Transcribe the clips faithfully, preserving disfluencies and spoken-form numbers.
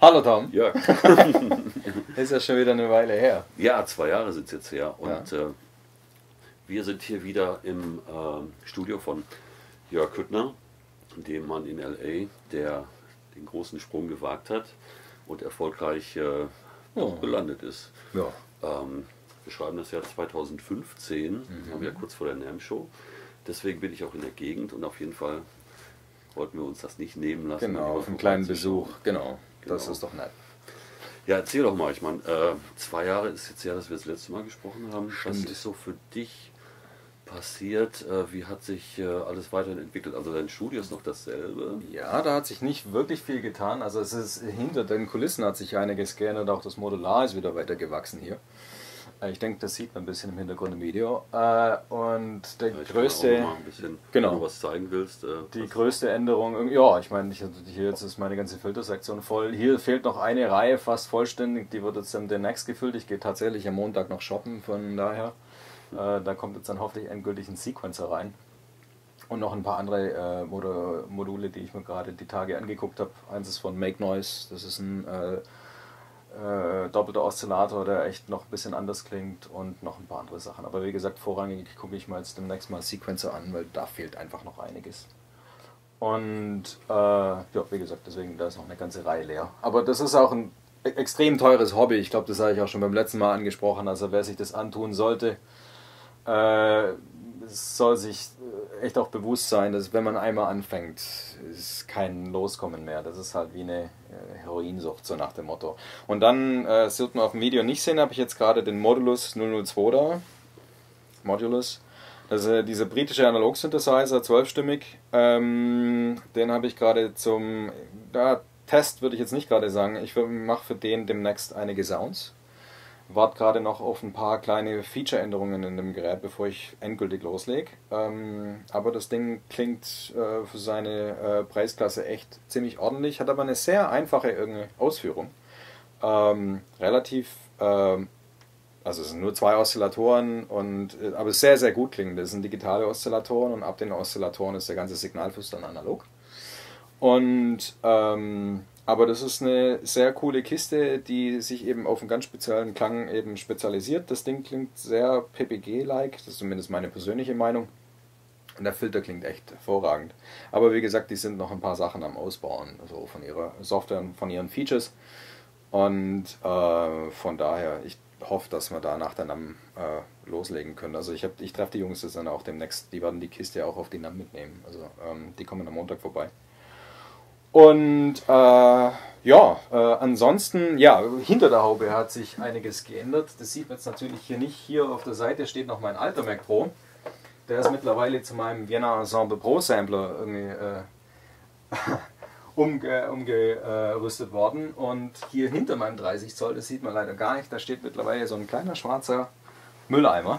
Hallo Tom. Jörg. Ist ja schon wieder eine Weile her. Ja, zwei Jahre sind es jetzt her. Und Ja. äh, wir sind hier wieder im äh, Studio von Jörg Hüttner, dem Mann in L A, der den großen Sprung gewagt hat und erfolgreich äh, Oh. gelandet ist. Ja. Ähm, wir schreiben das Jahr zweitausendfünfzehn, mhm. haben wir ja kurz vor der NAMM Show. Deswegen bin ich auch in der Gegend und auf jeden Fall wollten wir uns das nicht nehmen lassen. Genau, auf einen kleinen Besuch. Genau. genau, das ist doch nett. Ja, erzähl doch mal, ich meine, äh, zwei Jahre ist jetzt her, dass wir das letzte Mal gesprochen haben. Stimmt. Was ist so für dich passiert? Äh, wie hat sich äh, alles weiterentwickelt? Also dein Studio ist noch dasselbe? Ja, da hat sich nicht wirklich viel getan. Also es ist hinter den Kulissen hat sich einiges geändert, auch das Modular ist wieder weiter gewachsen hier. Ich denke, das sieht man ein bisschen im Hintergrund im Video. Äh, und der Ja, ich größte, kann auch noch mal ein bisschen, genau, wenn du was zeigen willst. Äh, die größte Änderung, ja, ich meine, ich, hier jetzt ist meine ganze Filtersektion voll. Hier fehlt noch eine Reihe fast vollständig, die wird jetzt demnächst gefüllt. Ich gehe tatsächlich am Montag noch shoppen, von daher. Äh, da kommt jetzt dann hoffentlich endgültig ein Sequencer rein. Und noch ein paar andere äh, Module, die ich mir gerade die Tage angeguckt habe. Eins ist von Make Noise, das ist ein äh, Äh, doppelter Oszillator, der echt noch ein bisschen anders klingt und noch ein paar andere Sachen. Aber wie gesagt, vorrangig gucke ich mal jetzt demnächst mal Sequencer an, weil da fehlt einfach noch einiges. Und äh, ja, wie gesagt, deswegen da ist noch eine ganze Reihe leer. Aber das ist auch ein e extrem teures Hobby. Ich glaube, das habe ich auch schon beim letzten Mal angesprochen. Also wer sich das antun sollte, äh, soll sich echt auch bewusst sein, dass wenn man einmal anfängt, ist kein Loskommen mehr. Das ist halt wie eine Heroinsucht, so nach dem Motto. Und dann, äh, das wird man auf dem Video nicht sehen, habe ich jetzt gerade den Modulus null null zwei da. Modulus. Das ist äh, dieser britische Analog-Synthesizer, zwölfstimmig. Ähm, den habe ich gerade zum ja, Test, würde ich jetzt nicht gerade sagen. Ich mache für den demnächst einige Sounds. Warte gerade noch auf ein paar kleine Feature-Änderungen in dem Gerät, bevor ich endgültig loslege. Ähm, aber das Ding klingt äh, für seine äh, Preisklasse echt ziemlich ordentlich, hat aber eine sehr einfache irgendeine Ausführung. Ähm, relativ, äh, also es sind nur zwei Oszillatoren, und, äh, aber sehr, sehr gut klingen. Das sind digitale Oszillatoren und ab den Oszillatoren ist der ganze Signalfluss dann analog. Und ähm, aber das ist eine sehr coole Kiste, die sich eben auf einen ganz speziellen Klang eben spezialisiert. Das Ding klingt sehr P P G-like, das ist zumindest meine persönliche Meinung. Und der Filter klingt echt hervorragend. Aber wie gesagt, die sind noch ein paar Sachen am Ausbauen, also von ihrer Software und von ihren Features. Und äh, von daher, ich hoffe, dass wir danach dann am äh, loslegen können. Also ich, ich treffe die Jungs jetzt dann auch demnächst, die werden die Kiste auch auf die NAMM mitnehmen. Also ähm, die kommen am Montag vorbei. Und äh, ja, äh, ansonsten, ja, hinter der Haube hat sich einiges geändert. Das sieht man jetzt natürlich hier nicht. Hier auf der Seite steht noch mein alter Mac Pro. Der ist mittlerweile zu meinem Vienna Ensemble Pro Sampler irgendwie äh, umge, umgerüstet worden. Und hier hinter meinem dreißig Zoll, das sieht man leider gar nicht, da steht mittlerweile so ein kleiner schwarzer Mülleimer.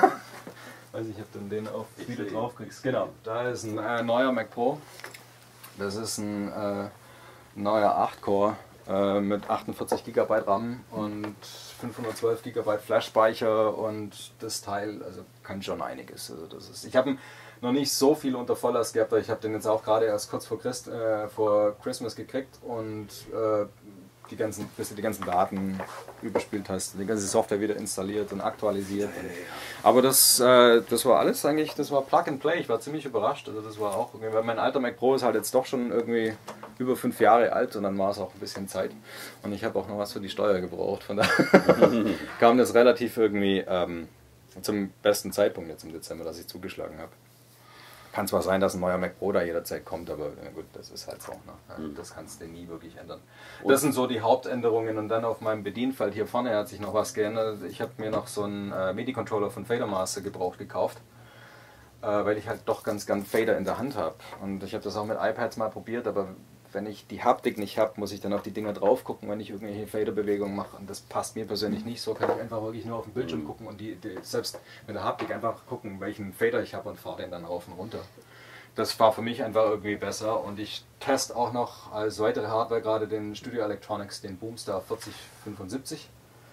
Weiß ich, ob du den auf Video drauf kriegst. Genau, da ist ein äh, neuer Mac Pro. Das ist ein äh, neuer acht Core äh, mit achtundvierzig Gigabyte RAM und fünfhundertzwölf Gigabyte Flash-Speicher, und das Teil also kann schon einiges. Also das ist, ich habe ihn noch nicht so viel unter Volllast gehabt, aber ich habe den jetzt auch gerade erst kurz vor, Christ, äh, vor Christmas gekriegt, und äh, die ganzen, bis du die ganzen Daten überspielt hast, die ganze Software wieder installiert und aktualisiert. Und, aber das, äh, das war alles eigentlich, das war Plug and Play. Ich war ziemlich überrascht. Also das war auch, weil mein alter Mac Pro ist halt jetzt doch schon irgendwie über fünf Jahre alt, und dann war es auch ein bisschen Zeit. Und ich habe auch noch was für die Steuer gebraucht. Von daher kam das relativ irgendwie ähm, zum besten Zeitpunkt jetzt im Dezember, dass ich zugeschlagen habe. Kann zwar sein, dass ein neuer Mac Pro da jederzeit kommt, aber na gut, das ist halt so. Ne? Das kannst du nie wirklich ändern. Das sind so die Hauptänderungen, und dann auf meinem Bedienfeld hier vorne hat sich noch was geändert. Ich habe mir noch so einen äh, MIDI-Controller von Fadermaster gebraucht gekauft, äh, weil ich halt doch ganz gern Fader in der Hand habe. Und ich habe das auch mit iPads mal probiert, aber wenn ich die Haptik nicht habe, muss ich dann auf die Dinger drauf gucken, wenn ich irgendwelche Faderbewegungen mache, und das passt mir persönlich nicht. So kann ich einfach wirklich nur auf den Bildschirm gucken und die, die, selbst mit der Haptik einfach gucken, welchen Fader ich habe, und fahre den dann rauf und runter. Das war für mich einfach irgendwie besser, und ich teste auch noch als weitere Hardware gerade den Studio Electronics, den Boomstar vierzig fünfundsiebzig.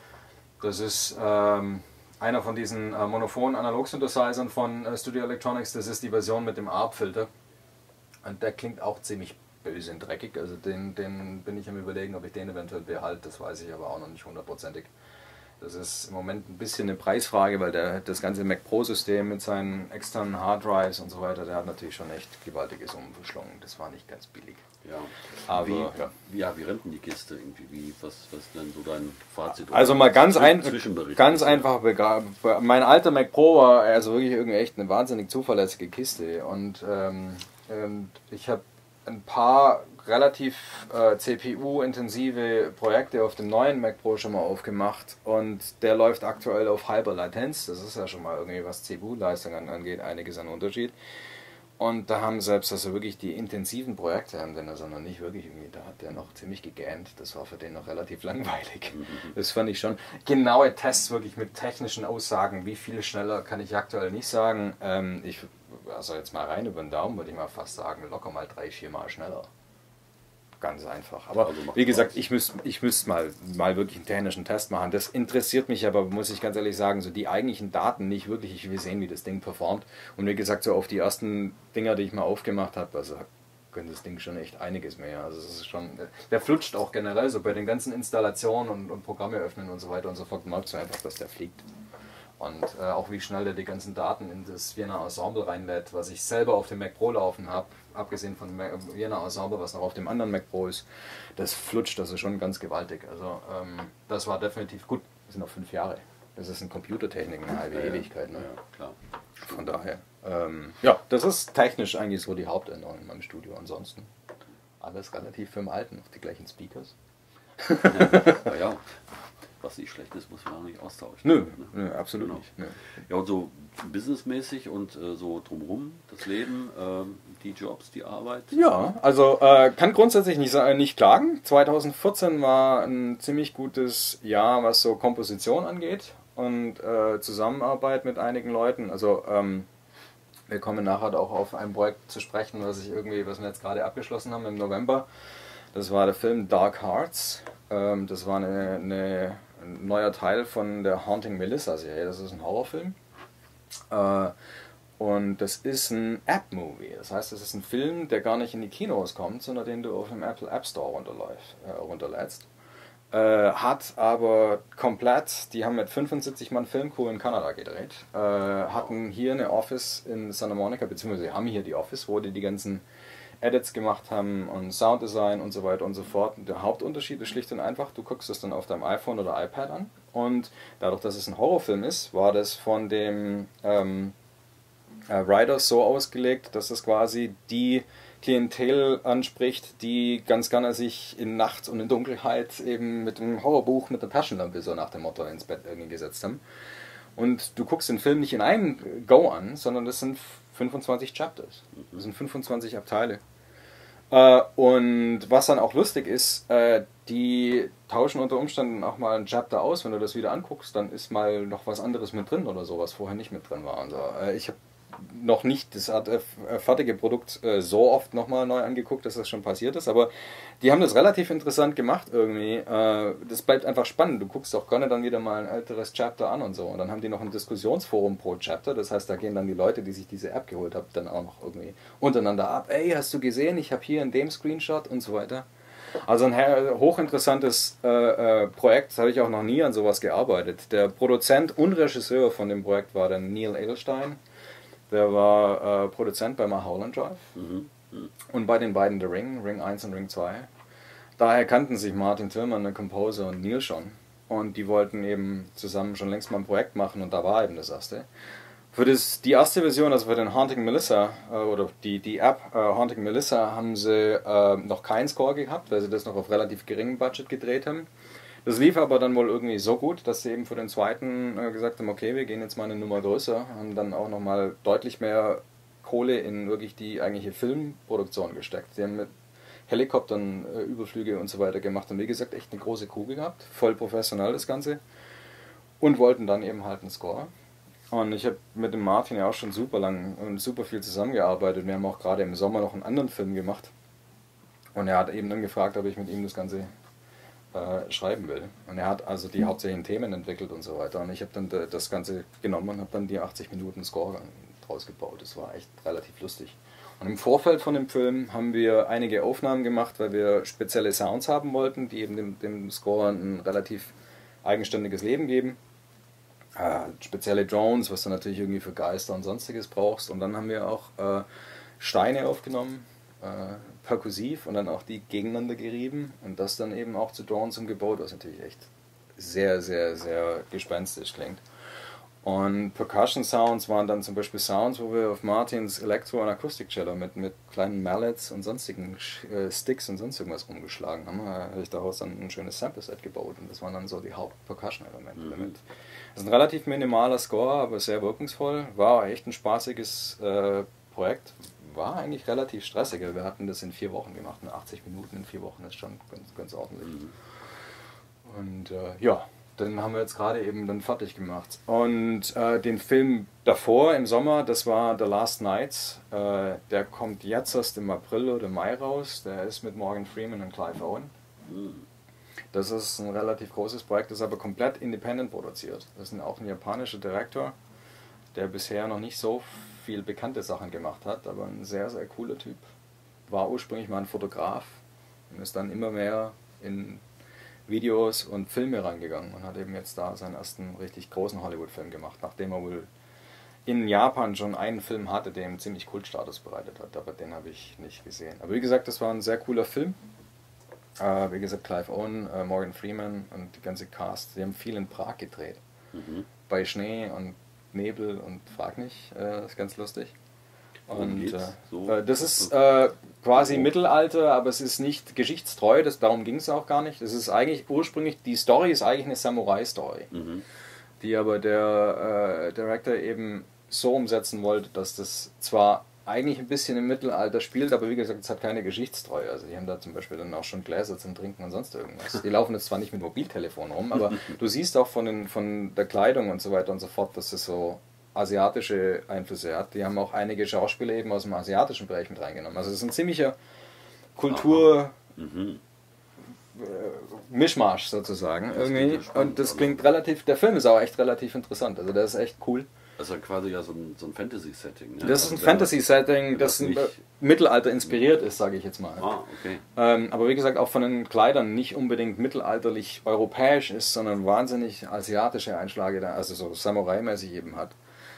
Das ist ähm, einer von diesen äh, monophonen Analog-Synthesizern von äh, Studio Electronics. Das ist die Version mit dem A R P-Filter, und der klingt auch ziemlich böse und dreckig. Also den, den bin ich am Überlegen, ob ich den eventuell behalte. Das weiß ich aber auch noch nicht hundertprozentig. Das ist im Moment ein bisschen eine Preisfrage, weil der, das ganze Mac Pro-System mit seinen externen Harddrives und so weiter, der hat natürlich schon echt gewaltige Summen verschlungen. Das war nicht ganz billig. Ja, aber wie, ja. ja, wie rennt denn die Kiste irgendwie? Wie, was, was ist denn so dein Fazit? Also mal ganz, ein, Zwischenbericht ganz einfach, mein alter Mac Pro war also wirklich irgendwie echt eine wahnsinnig zuverlässige Kiste und ähm, ähm, ich habe ein paar relativ äh, C P U-intensive Projekte auf dem neuen Mac Pro schon mal aufgemacht und der läuft aktuell auf Hyperlatenz. Das ist ja schon mal irgendwie, was C P U-Leistung angeht, einiges an Unterschied. Und da haben selbst also wirklich die intensiven Projekte haben den also noch nicht wirklich irgendwie, da hat der noch ziemlich gegähnt. Das war für den noch relativ langweilig. Das fand ich schon. Genaue Tests wirklich mit technischen Aussagen, wie viel schneller kann ich aktuell nicht sagen. Ähm, ich, also jetzt mal rein über den Daumen würde ich mal fast sagen, locker mal drei, vier Mal schneller. Ganz einfach. Aber also wie gesagt, ich müsste ich müsst mal, mal wirklich einen technischen Test machen. Das interessiert mich aber, muss ich ganz ehrlich sagen, so die eigentlichen Daten nicht wirklich. Ich will sehen, wie das Ding performt. Und wie gesagt, so auf die ersten Dinger, die ich mal aufgemacht habe, also könnte das Ding schon echt einiges mehr. Also es ist schon, der flutscht auch generell so bei den ganzen Installationen und, und Programme öffnen und so weiter und so fort. Merkst du einfach, dass der fliegt. Und äh, auch wie schnell der die ganzen Daten in das Vienna Ensemble reinlädt, was ich selber auf dem Mac Pro laufen habe, abgesehen von Vienna Ensemble, was noch auf dem anderen Mac Pro ist, das flutscht also schon ganz gewaltig. Also ähm, das war definitiv gut. Das sind noch fünf Jahre. Das ist in Computertechnik eine halbe ja, Ewigkeit. Ne? Ja, klar. Von daher, ähm, ja, das ist technisch eigentlich so die Hauptänderung in meinem Studio. Ansonsten alles relativ für den Alten, die gleichen Speakers. Ja, ja. Was nicht schlecht ist, muss man auch nicht austauschen. Nö, ne? nö absolut genau. nicht. Nö. Ja, und so businessmäßig und äh, so drumherum, das Leben, äh, die Jobs, die Arbeit? Ja, also äh, kann grundsätzlich nicht, nicht klagen. zweitausendvierzehn war ein ziemlich gutes Jahr, was so Komposition angeht und äh, Zusammenarbeit mit einigen Leuten. Also ähm, wir kommen nachher auch auf ein Projekt zu sprechen, was ich irgendwie, was wir jetzt gerade abgeschlossen haben im November. Das war der Film Dark Hearts. Ähm, das war eine, eine ein neuer Teil von der Haunting Melissa-Serie. Das ist ein Horrorfilm. Äh, und das ist ein App-Movie. Das heißt, das ist ein Film, der gar nicht in die Kinos kommt, sondern den du auf dem Apple App Store äh, runterlädst. Äh, hat aber komplett, die haben mit fünfundsiebzig Mann Filmcrew in Kanada gedreht, äh, hatten hier eine Office in Santa Monica, beziehungsweise haben hier die Office, wo die die ganzen Edits gemacht haben und Sounddesign und so weiter und so fort. Und der Hauptunterschied ist schlicht und einfach, du guckst es dann auf deinem iPhone oder iPad an und dadurch, dass es ein Horrorfilm ist, war das von dem ähm, äh, Writer so ausgelegt, dass es quasi die Klientel anspricht, die ganz gerne sich in Nacht und in Dunkelheit eben mit einem Horrorbuch, mit einer Taschenlampe so nach dem Motto ins Bett irgendwie gesetzt haben. Und du guckst den Film nicht in einem Go an, sondern das sind fünfundzwanzig Chapters. Das sind fünfundzwanzig Abteile. Äh, und was dann auch lustig ist, äh, die tauschen unter Umständen auch mal ein Chapter aus. Wenn du das wieder anguckst, dann ist mal noch was anderes mit drin oder so, was vorher nicht mit drin war. Also, äh, ich habe noch nicht das äh, fertige Produkt äh, so oft nochmal neu angeguckt, dass das schon passiert ist, aber die haben das relativ interessant gemacht irgendwie. Äh, das bleibt einfach spannend. Du guckst auch gerne dann wieder mal ein älteres Chapter an und so. Und dann haben die noch ein Diskussionsforum pro Chapter. Das heißt, da gehen dann die Leute, die sich diese App geholt haben, dann auch noch irgendwie untereinander ab. Ey, hast du gesehen? Ich habe hier in dem Screenshot und so weiter. Also ein hochinteressantes äh, äh, Projekt, das habe ich auch noch nie an sowas gearbeitet. Der Produzent und Regisseur von dem Projekt war dann Neil Edelstein. Der war äh, Produzent bei Mulholland Drive mhm. Mhm. und bei den beiden The Ring, Ring eins und Ring zwei. Daher kannten sich Martin Tillman, der Composer, und Neil schon. Und die wollten eben zusammen schon längst mal ein Projekt machen und da war eben das erste. Für das, die erste Version, also für den Haunting Melissa, äh, oder die, die App äh, Haunting Melissa, haben sie äh, noch keinen Score gehabt, weil sie das noch auf relativ geringem Budget gedreht haben. Das lief aber dann wohl irgendwie so gut, dass sie eben für den zweiten äh, gesagt haben, okay, wir gehen jetzt mal eine Nummer größer, haben dann auch nochmal deutlich mehr Kohle in wirklich die eigentliche Filmproduktion gesteckt. Sie haben mit Helikoptern äh, Überflüge und so weiter gemacht und wie gesagt echt eine große Kugel gehabt, voll professionell das Ganze und wollten dann eben halt einen Score. Und ich habe mit dem Martin ja auch schon super lang und super viel zusammengearbeitet. Wir haben auch gerade im Sommer noch einen anderen Film gemacht und er hat eben dann gefragt, ob ich mit ihm das Ganze Äh, schreiben will. Und er hat also die hauptsächlichen Themen entwickelt und so weiter. Und ich habe dann das Ganze genommen und habe dann die achtzig Minuten Score draus gebaut. Das war echt relativ lustig. Und im Vorfeld von dem Film haben wir einige Aufnahmen gemacht, weil wir spezielle Sounds haben wollten, die eben dem, dem Score ein relativ eigenständiges Leben geben. Äh, spezielle Drones, was du natürlich irgendwie für Geister und sonstiges brauchst. Und dann haben wir auch äh, Steine aufgenommen, äh, perkussiv, und dann auch die gegeneinander gerieben und das dann eben auch zu Drones umgebaut, was natürlich echt sehr, sehr, sehr gespenstisch klingt. Und Percussion Sounds waren dann zum Beispiel Sounds, wo wir auf Martins Elektro- und Akustikcello mit, mit kleinen Mallets und sonstigen äh, Sticks und sonst irgendwas rumgeschlagen haben. Da habe ich daraus dann ein schönes Sample-Set gebaut und das waren dann so die Haupt-Percussion-Elemente Mhm. damit. Das ist ein relativ minimaler Score, aber sehr wirkungsvoll. War echt ein spaßiges äh, Projekt. War eigentlich relativ stressig. Wir hatten das in vier Wochen gemacht. In achtzig Minuten in vier Wochen ist schon ganz, ganz ordentlich. Mhm. Und äh, ja, den haben wir jetzt gerade eben dann fertig gemacht. Und äh, den Film davor im Sommer, das war The Last Nights. Äh, der kommt jetzt erst im April oder Mai raus. Der ist mit Morgan Freeman und Clive Owen. Mhm. Das ist ein relativ großes Projekt, das ist aber komplett independent produziert. Das ist auch ein japanischer Director, der bisher noch nicht so viel bekannte Sachen gemacht hat, aber ein sehr, sehr cooler Typ. War ursprünglich mal ein Fotograf und ist dann immer mehr in Videos und Filme reingegangen und hat eben jetzt da seinen ersten richtig großen Hollywood-Film gemacht, nachdem er wohl in Japan schon einen Film hatte, der ihm ziemlich Kultstatus bereitet hat, aber den habe ich nicht gesehen. Aber wie gesagt, das war ein sehr cooler Film. Äh, wie gesagt, Clive Owen, äh, Morgan Freeman und die ganze Cast, die haben viel in Prag gedreht. Mhm. Bei Schnee und Nebel und frag nicht, äh, das ist ganz lustig. Worum Und geht's? äh, So? äh, das ist äh, quasi Oh. Mittelalter, aber es ist nicht geschichtstreu, das, darum ging es auch gar nicht. Es ist eigentlich ursprünglich, die Story ist eigentlich eine Samurai-Story, Mhm. die aber der äh, Director eben so umsetzen wollte, dass das zwar eigentlich ein bisschen im Mittelalter spielt, aber wie gesagt, es hat keine Geschichtstreue. Also die haben da zum Beispiel dann auch schon Gläser zum Trinken und sonst irgendwas. Die laufen jetzt zwar nicht mit Mobiltelefon rum, aber du siehst auch von, den, von der Kleidung und so weiter und so fort, dass es so asiatische Einflüsse hat. Die haben auch einige Schauspieler eben aus dem asiatischen Bereich mit reingenommen. Also es ist ein ziemlicher Kultur... Mhm. Mischmasch sozusagen Das irgendwie. klingt ja spannend, Und das also. klingt relativ, der Film ist auch echt relativ interessant. Also der ist echt cool. Das ist ja quasi ja so ein, so ein Fantasy-Setting. Ne? Das ist ein Also wenn Fantasy-Setting, wenn das das ein nicht- Mittelalter inspiriert ist, sage ich jetzt mal. Ah, okay. Ähm, aber wie gesagt, auch von den Kleidern nicht unbedingt mittelalterlich europäisch ist, sondern wahnsinnig asiatische Einschläge, da, also so Samurai-mäßig eben hat.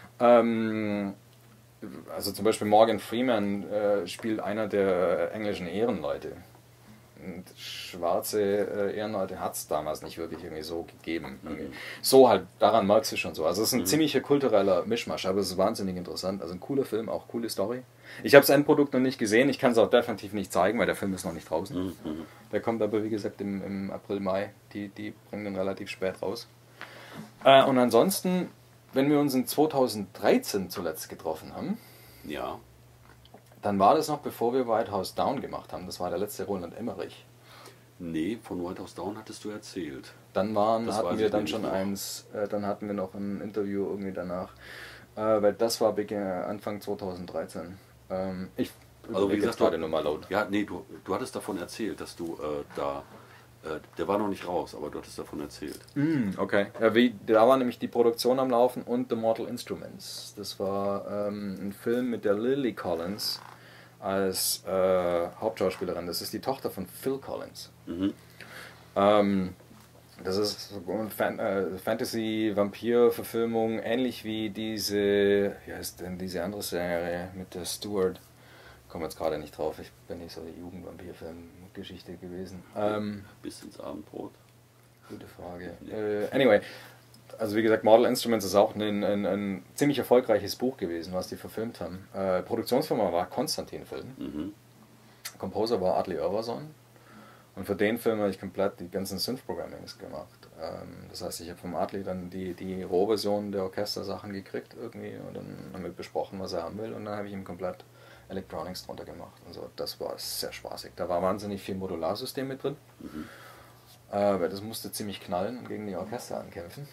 Ähm, also zum Beispiel Morgan Freeman äh, spielt einer der englischen Ehrenleute. Und schwarze äh, Ehrenleute hat es damals nicht wirklich irgendwie so gegeben. Irgendwie. So halt, daran merkst du schon so. Also es ist ein Mhm. ziemlicher kultureller Mischmasch, aber es ist wahnsinnig interessant. Also ein cooler Film, auch coole Story. Ich habe das Endprodukt noch nicht gesehen, ich kann es auch definitiv nicht zeigen, weil der Film ist noch nicht draußen. Mhm. Mhm. Der kommt aber wie gesagt im, im April, Mai. Die, die bringen den relativ spät raus. Äh, und ansonsten, wenn wir uns in zweitausenddreizehn zuletzt getroffen haben, Ja. dann war das noch bevor wir White House Down gemacht haben. Das war der letzte Roland Emmerich. Nee, von White House Down hattest du erzählt. Dann waren, Das weiß hatten wir ich dann nämlich schon noch. eins, äh, dann hatten wir noch ein Interview irgendwie danach, äh, weil das war Beginn, Anfang zweitausenddreizehn. Ähm, ich Also wie überleg jetzt gesagt, gerade du, nur mal laut. ja, nee, du, du hattest davon erzählt, dass du äh, da, äh, der war noch nicht raus, aber du hattest davon erzählt. Mm, okay. Ja, wie, da war nämlich die Produktion am Laufen und The Mortal Instruments. Das war ähm, ein Film mit der Lily Collins als äh, Hauptschauspielerin. Das ist die Tochter von Phil Collins. Mhm. Ähm, das ist so eine Fan äh, Fantasy-Vampir-Verfilmung, ähnlich wie diese, wie heißt denn diese andere Serie mit der Stewart? Komme jetzt gerade nicht drauf, ich bin nicht so die Jugendvampir-Film-Geschichte gewesen. Ähm, Bis ins Abendbrot. gute Frage. Äh, anyway, also wie gesagt, Mortal Instruments ist auch ein, ein, ein ziemlich erfolgreiches Buch gewesen, was die verfilmt haben. Äh, Produktionsfirma war Konstantin Film. Mhm. Composer war Adli Örvason. Und für den Film habe ich komplett die ganzen Synth-Programmings gemacht. Ähm, das heißt, ich habe vom Adli dann die, die Rohversion der Orchestersachen gekriegt irgendwie und dann haben wir besprochen, was er haben will und dann habe ich ihm komplett Electronics drunter gemacht. Und so. Das war sehr spaßig. Da war wahnsinnig viel Modularsystem mit drin, Mhm. äh, weil das musste ziemlich knallen und gegen die Orchester ankämpfen.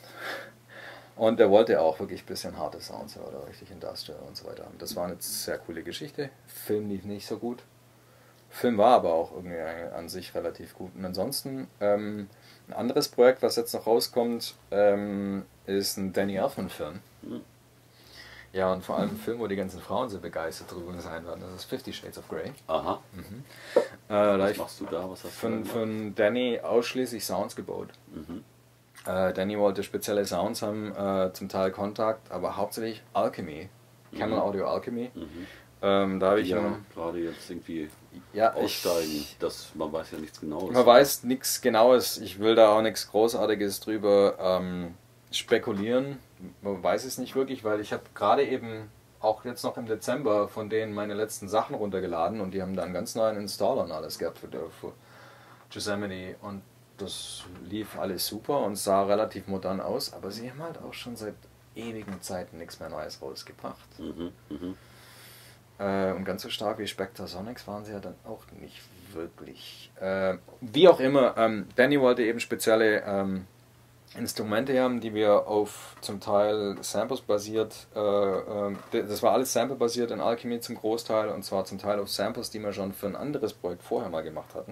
Und der wollte auch wirklich ein bisschen harte Sounds oder richtig Industrial und so weiter haben. Das war eine sehr coole Geschichte. Film lief nicht so gut. Film war aber auch irgendwie an sich relativ gut. Und ansonsten, ähm, ein anderes Projekt, was jetzt noch rauskommt, ähm, ist ein Danny Elfman-Film. Mhm. Ja, und vor allem ein Film, wo die ganzen Frauen so begeistert drüber sein werden. Das ist Fifty Shades of Grey. Aha. Mhm. Äh, Was machst du da? Was hast von, du da von Danny ausschließlich Sounds gebaut. Mhm. Äh, Danny wollte spezielle Sounds haben, äh, zum Teil Kontakt, aber hauptsächlich Alchemy. Camel Mhm. Audio Alchemy. Mhm. Ähm, da habe ich ja ihm- gerade jetzt irgendwie ja, aussteigen. ich, Das, man weiß ja nichts Genaues. man weiß nichts Genaues. Ich will da auch nichts Großartiges drüber ähm, spekulieren. Man weiß es nicht wirklich, weil ich habe gerade eben auch jetzt noch im Dezember von denen meine letzten Sachen runtergeladen und die haben da einen ganz neuen Installer und alles gehabt für, für Yosemite und das lief alles super und sah relativ modern aus, aber sie haben halt auch schon seit ewigen Zeiten nichts mehr Neues rausgebracht. Mhm. Mhm. Äh, und ganz so stark wie Spectrasonics waren sie ja dann auch nicht wirklich. Äh, wie auch immer, ähm, Danny wollte eben spezielle ähm, Instrumente haben, die wir auf zum Teil Samples basiert, äh, äh, das war alles Sample basiert in Alchemy zum Großteil und zwar zum Teil auf Samples, die wir schon für ein anderes Projekt vorher mal gemacht hatten.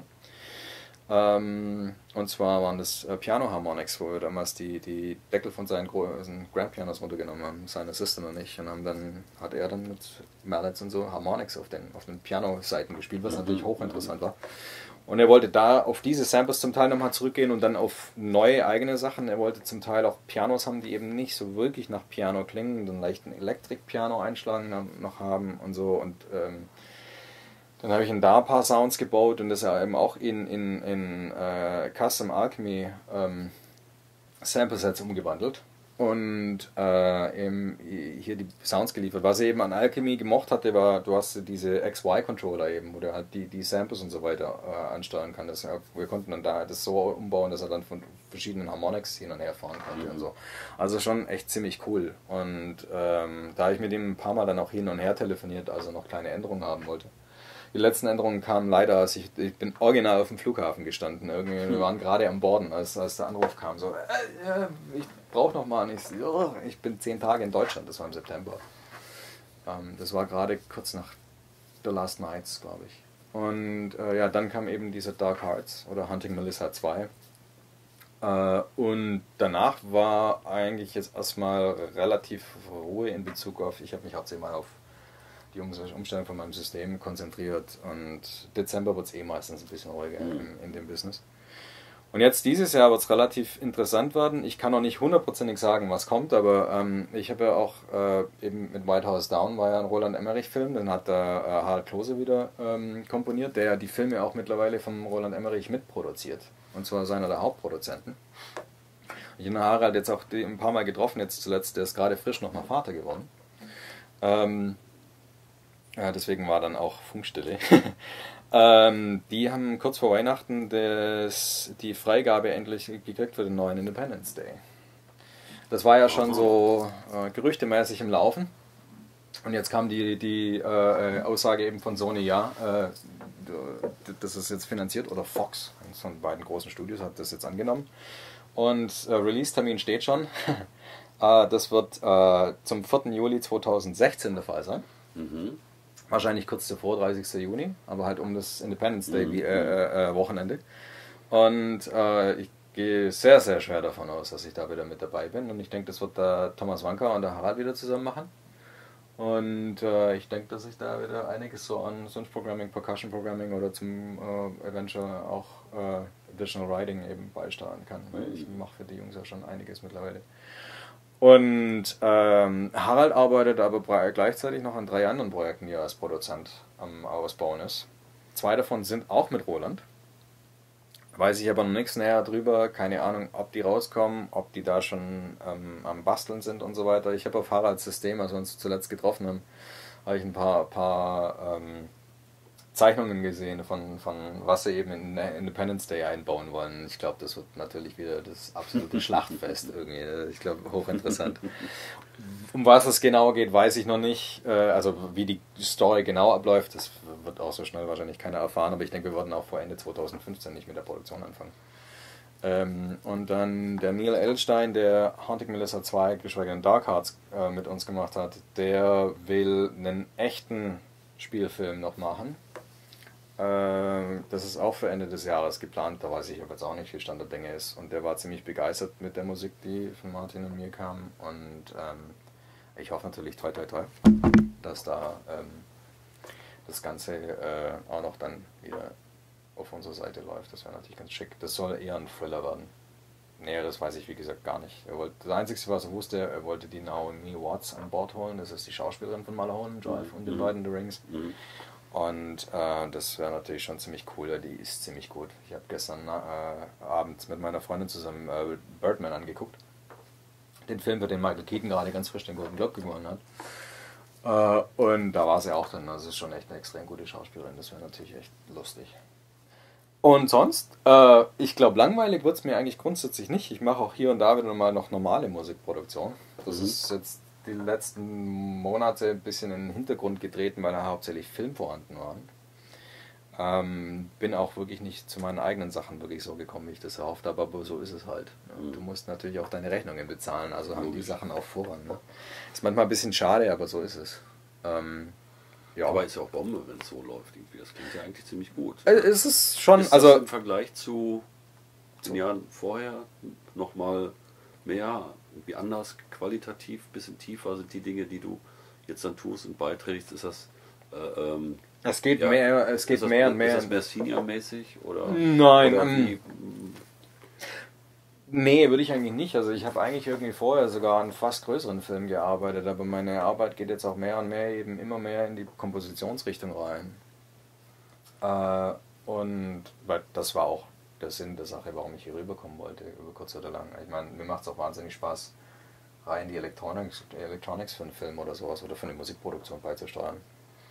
Ähm, und zwar waren das äh, Piano Harmonics, wo wir damals die, die Deckel von seinen großen Grand Pianos runtergenommen haben, sein Assistant und ich, und haben dann, hat er dann mit Mallets und so Harmonics auf den, auf den Piano-Seiten gespielt, was natürlich hochinteressant war. Und er wollte da auf diese Samples zum Teil nochmal zurückgehen und dann auf neue eigene Sachen. Er wollte zum Teil auch Pianos haben, die eben nicht so wirklich nach Piano klingen, einen leichten Elektrik-Piano-Einschlag noch haben und so. Und ähm, dann habe ich ihm da ein paar Sounds gebaut und das eben auch in, in, in äh, Custom Alchemy ähm, Sample Sets umgewandelt. Und äh, eben hier die Sounds geliefert. Was er eben an Alchemy gemocht hatte, war, du hast diese X Y-Controller eben, wo du halt die, die Samples und so weiter äh, ansteuern kannst. Das, wir konnten dann da das so umbauen, dass er dann von verschiedenen Harmonics hin und her fahren konnte mhm. und so. Also schon echt ziemlich cool. Und ähm, da habe ich mit ihm ein paar Mal dann auch hin und her telefoniert, als er noch kleine Änderungen haben wollte. Die letzten Änderungen kamen leider, als ich, ich bin original auf dem Flughafen gestanden. Irgendwie, wir waren gerade am Borden, als, als der Anruf kam. So, äh, äh, ich brauche noch mal. Und ich, oh, ich bin zehn Tage in Deutschland, das war im September. Ähm, das war gerade kurz nach The Last Nights, glaube ich. Und äh, ja, dann kam eben dieser Dark Hearts oder Hunting Melissa zwei. Äh, und danach war eigentlich jetzt erstmal relativ Ruhe in Bezug auf, ich habe mich hauptsächlich mal auf die Umstellung von meinem System konzentriert und Dezember wird es eh meistens ein bisschen ruhiger mhm. in, in dem Business. Und jetzt dieses Jahr wird es relativ interessant werden. Ich kann noch nicht hundertprozentig sagen, was kommt, aber ähm, ich habe ja auch äh, eben mit White House Down, war ja ein Roland Emmerich-Film, den hat der äh, Harald Klose wieder ähm, komponiert, der ja die Filme auch mittlerweile vom Roland Emmerich mitproduziert. Und zwar ist einer der Hauptproduzenten. Ich habe Harald jetzt auch die, ein paar Mal getroffen, jetzt zuletzt, der ist gerade frisch nochmal Vater geworden. Ähm, Ja, deswegen war dann auch Funkstille. ähm, die haben kurz vor Weihnachten das, die Freigabe endlich gekriegt für den neuen Independence Day. Das war ja schon so äh, gerüchtemäßig im Laufen. Und jetzt kam die, die äh, Aussage eben von Sony, ja, äh, das ist jetzt finanziert, oder Fox, eines von beiden großen Studios, hat das jetzt angenommen. Und äh, Release-Termin steht schon. äh, das wird äh, zum vierten Juli zweitausendsechzehn der Fall sein. Mhm. Wahrscheinlich kurz davor, dreißigsten Juni, aber halt um das Independence Day mhm. äh, äh, Wochenende. Und äh, ich gehe sehr, sehr schwer davon aus, dass ich da wieder mit dabei bin. Und ich denke, das wird der Thomas Wanka und der Harald wieder zusammen machen. Und äh, ich denke, dass ich da wieder einiges so an Synth-Programming, Percussion-Programming oder zum äh, eventuell auch äh, Additional Writing eben beisteuern kann. Mhm. Weil ich mache für die Jungs ja schon einiges mittlerweile. Und ähm, Harald arbeitet aber gleichzeitig noch an drei anderen Projekten, die er als Produzent am Ausbauen ist. Zwei davon sind auch mit Roland. Weiß ich aber noch nichts näher drüber. Keine Ahnung, ob die rauskommen, ob die da schon ähm, am Basteln sind und so weiter. Ich habe auf Haralds System, als wir uns zuletzt getroffen haben, habe ich ein paar, paar ähm, Zeichnungen gesehen, von, von was sie eben in Independence Day einbauen wollen. Ich glaube, das wird natürlich wieder das absolute Schlachtfest irgendwie. Ich glaube, hochinteressant. Um was es genau geht, weiß ich noch nicht. Also wie die Story genau abläuft, das wird auch so schnell wahrscheinlich keiner erfahren, aber ich denke, wir werden auch vor Ende zweitausendfünfzehn nicht mit der Produktion anfangen. Und dann der Neil Elstein, der Hunting Melissa zwei, geschweige denn Dark Hearts mit uns gemacht hat, der will einen echten Spielfilm noch machen. Das ist auch für Ende des Jahres geplant, da weiß ich aber jetzt auch nicht, wie Stand der Dinge ist. Und der war ziemlich begeistert mit der Musik, die von Martin und mir kam. Und ähm, ich hoffe natürlich toi toi toi, dass da ähm, das Ganze äh, auch noch dann wieder auf unserer Seite läuft. Das wäre natürlich ganz schick. Das soll eher ein Thriller werden. Nee, das weiß ich wie gesagt gar nicht. Er wollte, das Einzige, was er wusste, er wollte die Naomi Watts an Bord holen. Das ist die Schauspielerin von Mulholland Drive Mhm. und den Mhm. Lord of the Rings. Mhm. Und äh, das wäre natürlich schon ziemlich cool. Die ist ziemlich gut. Ich habe gestern äh, Abend mit meiner Freundin zusammen äh, Birdman angeguckt. Den Film, für den Michael Keaton gerade ganz frisch den Golden Globe gewonnen hat. Äh, und da war sie auch drin. Das ist schon echt eine extrem gute Schauspielerin. Das wäre natürlich echt lustig. Und sonst, äh, ich glaube, langweilig wird es mir eigentlich grundsätzlich nicht. Ich mache auch hier und da wieder mal noch normale Musikproduktion. Das Mhm. ist jetzt die letzten Monate ein bisschen in den Hintergrund getreten, weil da hauptsächlich Film vorhanden waren. Ähm, bin auch wirklich nicht zu meinen eigenen Sachen wirklich so gekommen, wie ich das erhofft habe, aber so ist es halt. Ne? Du musst natürlich auch deine Rechnungen bezahlen, also haben die Sachen auch Vorrang. Ne? Ist manchmal ein bisschen schade, aber so ist es. Ähm, ja. Aber ist ja auch Bombe, wenn es so läuft. Irgendwie. Das klingt ja eigentlich ziemlich gut. Äh, es ist schon, Ist also das im Vergleich zu den Jahren vorher nochmal mehr, irgendwie anders, qualitativ, bisschen tiefer sind die Dinge, die du jetzt dann tust und beiträgst, ist das äh, ähm, es geht ja, mehr, es geht ist das, mehr und mehr. Ist das mehr Senior-mäßig oder? Nein, oder ähm, wie, Nee, würde ich eigentlich nicht. Also ich habe eigentlich irgendwie vorher sogar an fast größeren Filmen gearbeitet, aber meine Arbeit geht jetzt auch mehr und mehr eben immer mehr in die Kompositionsrichtung rein. Äh, und weil das war auch der Sinn der Sache, warum ich hier rüberkommen wollte, über kurz oder lang. Ich meine, mir macht es auch wahnsinnig Spaß, rein die Electronics, Electronics für einen Film oder sowas oder für eine Musikproduktion beizusteuern.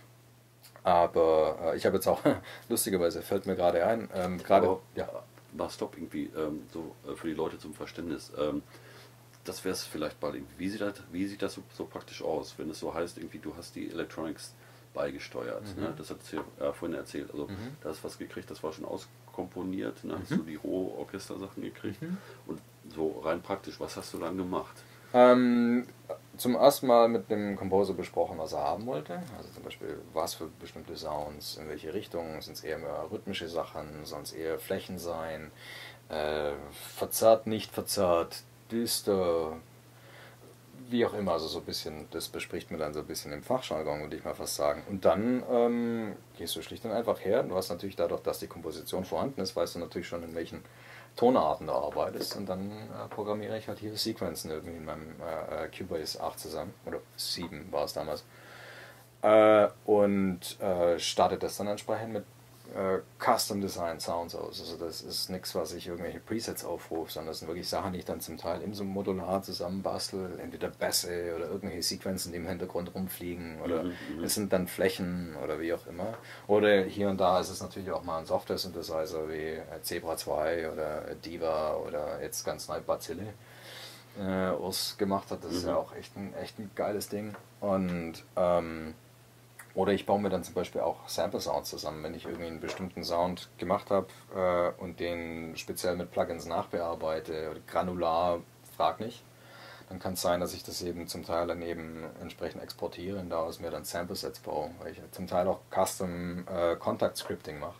Aber äh, ich habe jetzt auch, lustigerweise fällt mir gerade ein, ähm, gerade, aber, ja. War Stopp irgendwie ähm, so äh, für die Leute zum Verständnis. Ähm, das wäre es vielleicht bald irgendwie. Wie sieht das, wie sieht das so, so praktisch aus, wenn es so heißt, irgendwie du hast die Electronics beigesteuert. Mhm. Ne? Das hat sie ja vorhin erzählt. Also mhm. da hast du was gekriegt, das war schon auskomponiert. Ne? Mhm. Hast du die Roh-Orchester-Sachen gekriegt. Mhm. Und so rein praktisch, was hast du dann gemacht? Ähm, zum ersten Mal mit dem Composer besprochen, was er haben wollte. Also zum Beispiel, was für bestimmte Sounds, in welche Richtung, sind es eher mehr rhythmische Sachen, sollen es eher Flächen sein, äh, verzerrt, nicht verzerrt, düster, wie auch immer, also so ein bisschen, das bespricht man dann so ein bisschen im Fachjargon, würde ich mal fast sagen. Und dann ähm, gehst du schlicht und einfach her, du hast natürlich dadurch, dass die Komposition vorhanden ist, weißt du natürlich schon, in welchen Tonarten du arbeitest, und dann äh, programmiere ich halt hier Sequenzen irgendwie in meinem äh, Cubase acht zusammen, oder sieben war es damals, äh, und äh, starte das dann entsprechend mit äh, Custom Design Sounds aus. Also das ist nichts, was ich irgendwelche Presets aufrufe, sondern das sind wirklich Sachen, die ich dann zum Teil im so Modular zusammenbastel, entweder Bässe oder irgendwelche Sequenzen, die im Hintergrund rumfliegen, oder mhm, es sind dann Flächen oder wie auch immer. Oder hier und da ist es natürlich auch mal ein Software-Synthesizer wie Zebra zwei oder Diva oder jetzt ganz neu Bazille, äh, Urs gemacht hat. Das mhm. ist ja auch echt ein, echt ein geiles Ding. Und ähm, oder ich baue mir dann zum Beispiel auch Sample-Sounds zusammen, wenn ich irgendwie einen bestimmten Sound gemacht habe äh, und den speziell mit Plugins nachbearbeite, oder granular, frag nicht. Dann kann es sein, dass ich das eben zum Teil dann eben entsprechend exportiere und daraus mir dann Sample-Sets baue, weil ich zum Teil auch Custom äh, Contact-Scripting mache.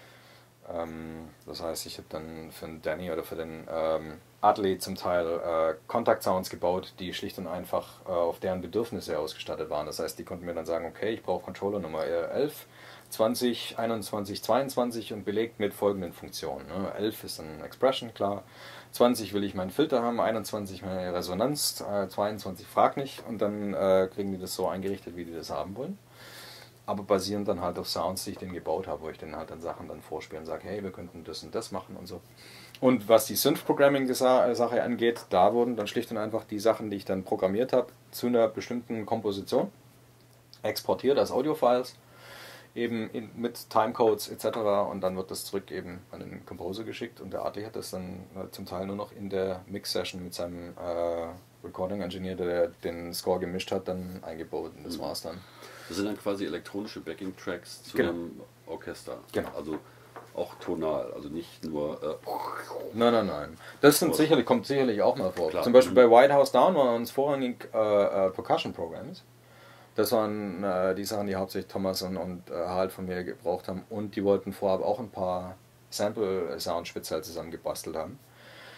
Ähm, das heißt, ich habe dann für den Danny oder für den ähm, Adley zum Teil äh, Contact-Sounds gebaut, die schlicht und einfach äh, auf deren Bedürfnisse ausgestattet waren. Das heißt, die konnten mir dann sagen, okay, ich brauche Controller Nummer elf, zwanzig, einundzwanzig, zweiundzwanzig und belegt mit folgenden Funktionen. Ne? elf ist ein Expression, klar. zwanzig will ich meinen Filter haben, einundzwanzig meine Resonanz, äh, zweiundzwanzig frag nicht, und dann äh, kriegen die das so eingerichtet, wie die das haben wollen. Aber basierend dann halt auf Sounds, die ich denen gebaut habe, wo ich denen halt dann Sachen dann vorspiele und sage, hey, wir könnten das und das machen und so. Und was die Synth-Programming-Sache angeht, da wurden dann schlicht und einfach die Sachen, die ich dann programmiert habe, zu einer bestimmten Komposition exportiert als Audio-Files, eben in, mit Timecodes et cetera. Und dann wird das zurück eben an den Composer geschickt, und der Arti hat das dann äh, zum Teil nur noch in der Mix-Session mit seinem äh, Recording-Engineer, der den Score gemischt hat, dann eingebaut, und das mhm. war's dann. Das sind dann quasi elektronische Backing-Tracks zu genau. einem Orchester. Genau. Also auch tonal, also nicht nur... Äh, nein, nein, nein. Das sind sicherlich, kommt sicherlich auch mal vor. Klar. Zum Beispiel mhm. bei White House Down waren uns vorrangig äh, äh, Percussion-Programs. Das waren äh, die Sachen, die hauptsächlich Thomas und, und äh, Harald von mir gebraucht haben. Und die wollten vorab auch ein paar Sample-Sounds speziell zusammengebastelt haben.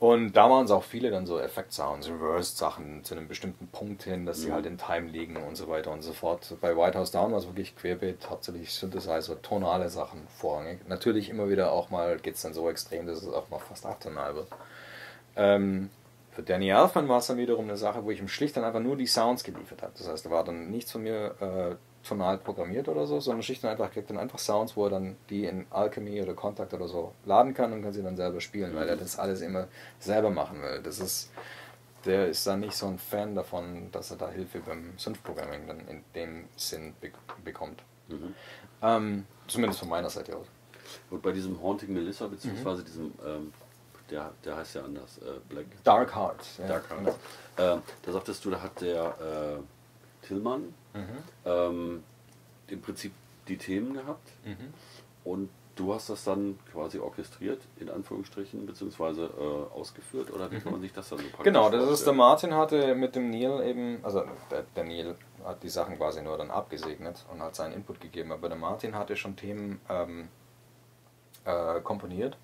Und da waren es auch viele dann so Effekt-Sounds, Reverse-Sachen zu einem bestimmten Punkt hin, dass sie Mhm. halt in Time liegen und so weiter und so fort. Bei White House Down war es wirklich querbeet, hauptsächlich Synthesizer, tonale Sachen vorrangig. Natürlich immer wieder auch mal geht es dann so extrem, dass es auch mal fast atonal wird. Ähm, für Danny Elfman war es dann wiederum eine Sache, wo ich ihm schlicht dann einfach nur die Sounds geliefert habe. Das heißt, da war dann nichts von mir äh, tonal programmiert oder so, sondern schlicht und einfach kriegt dann einfach Sounds, wo er dann die in Alchemy oder Contact oder so laden kann und kann sie dann selber spielen, weil er das alles immer selber machen will. Das ist, der ist dann nicht so ein Fan davon, dass er da Hilfe beim Synth-Programming dann in dem Sinn be bekommt. Mhm. Ähm, zumindest von meiner Seite aus. Und bei diesem Haunting Melissa, beziehungsweise mhm. diesem, ähm, der, der heißt ja anders, äh, Black Dark Heart. Ja, Dark Heart. Genau. Ähm, da sagtest du, da hat der äh, Tillmann mhm. ähm, im Prinzip die Themen gehabt mhm. und du hast das dann quasi orchestriert, in Anführungsstrichen, beziehungsweise äh, ausgeführt, oder wie mhm. kann man sich das dann so praktisch Genau, das ist der Martin hatte mit dem Neil eben, also der, der Neil hat die Sachen quasi nur dann abgesegnet und hat seinen Input gegeben, aber der Martin hatte schon Themen ähm, äh, komponiert,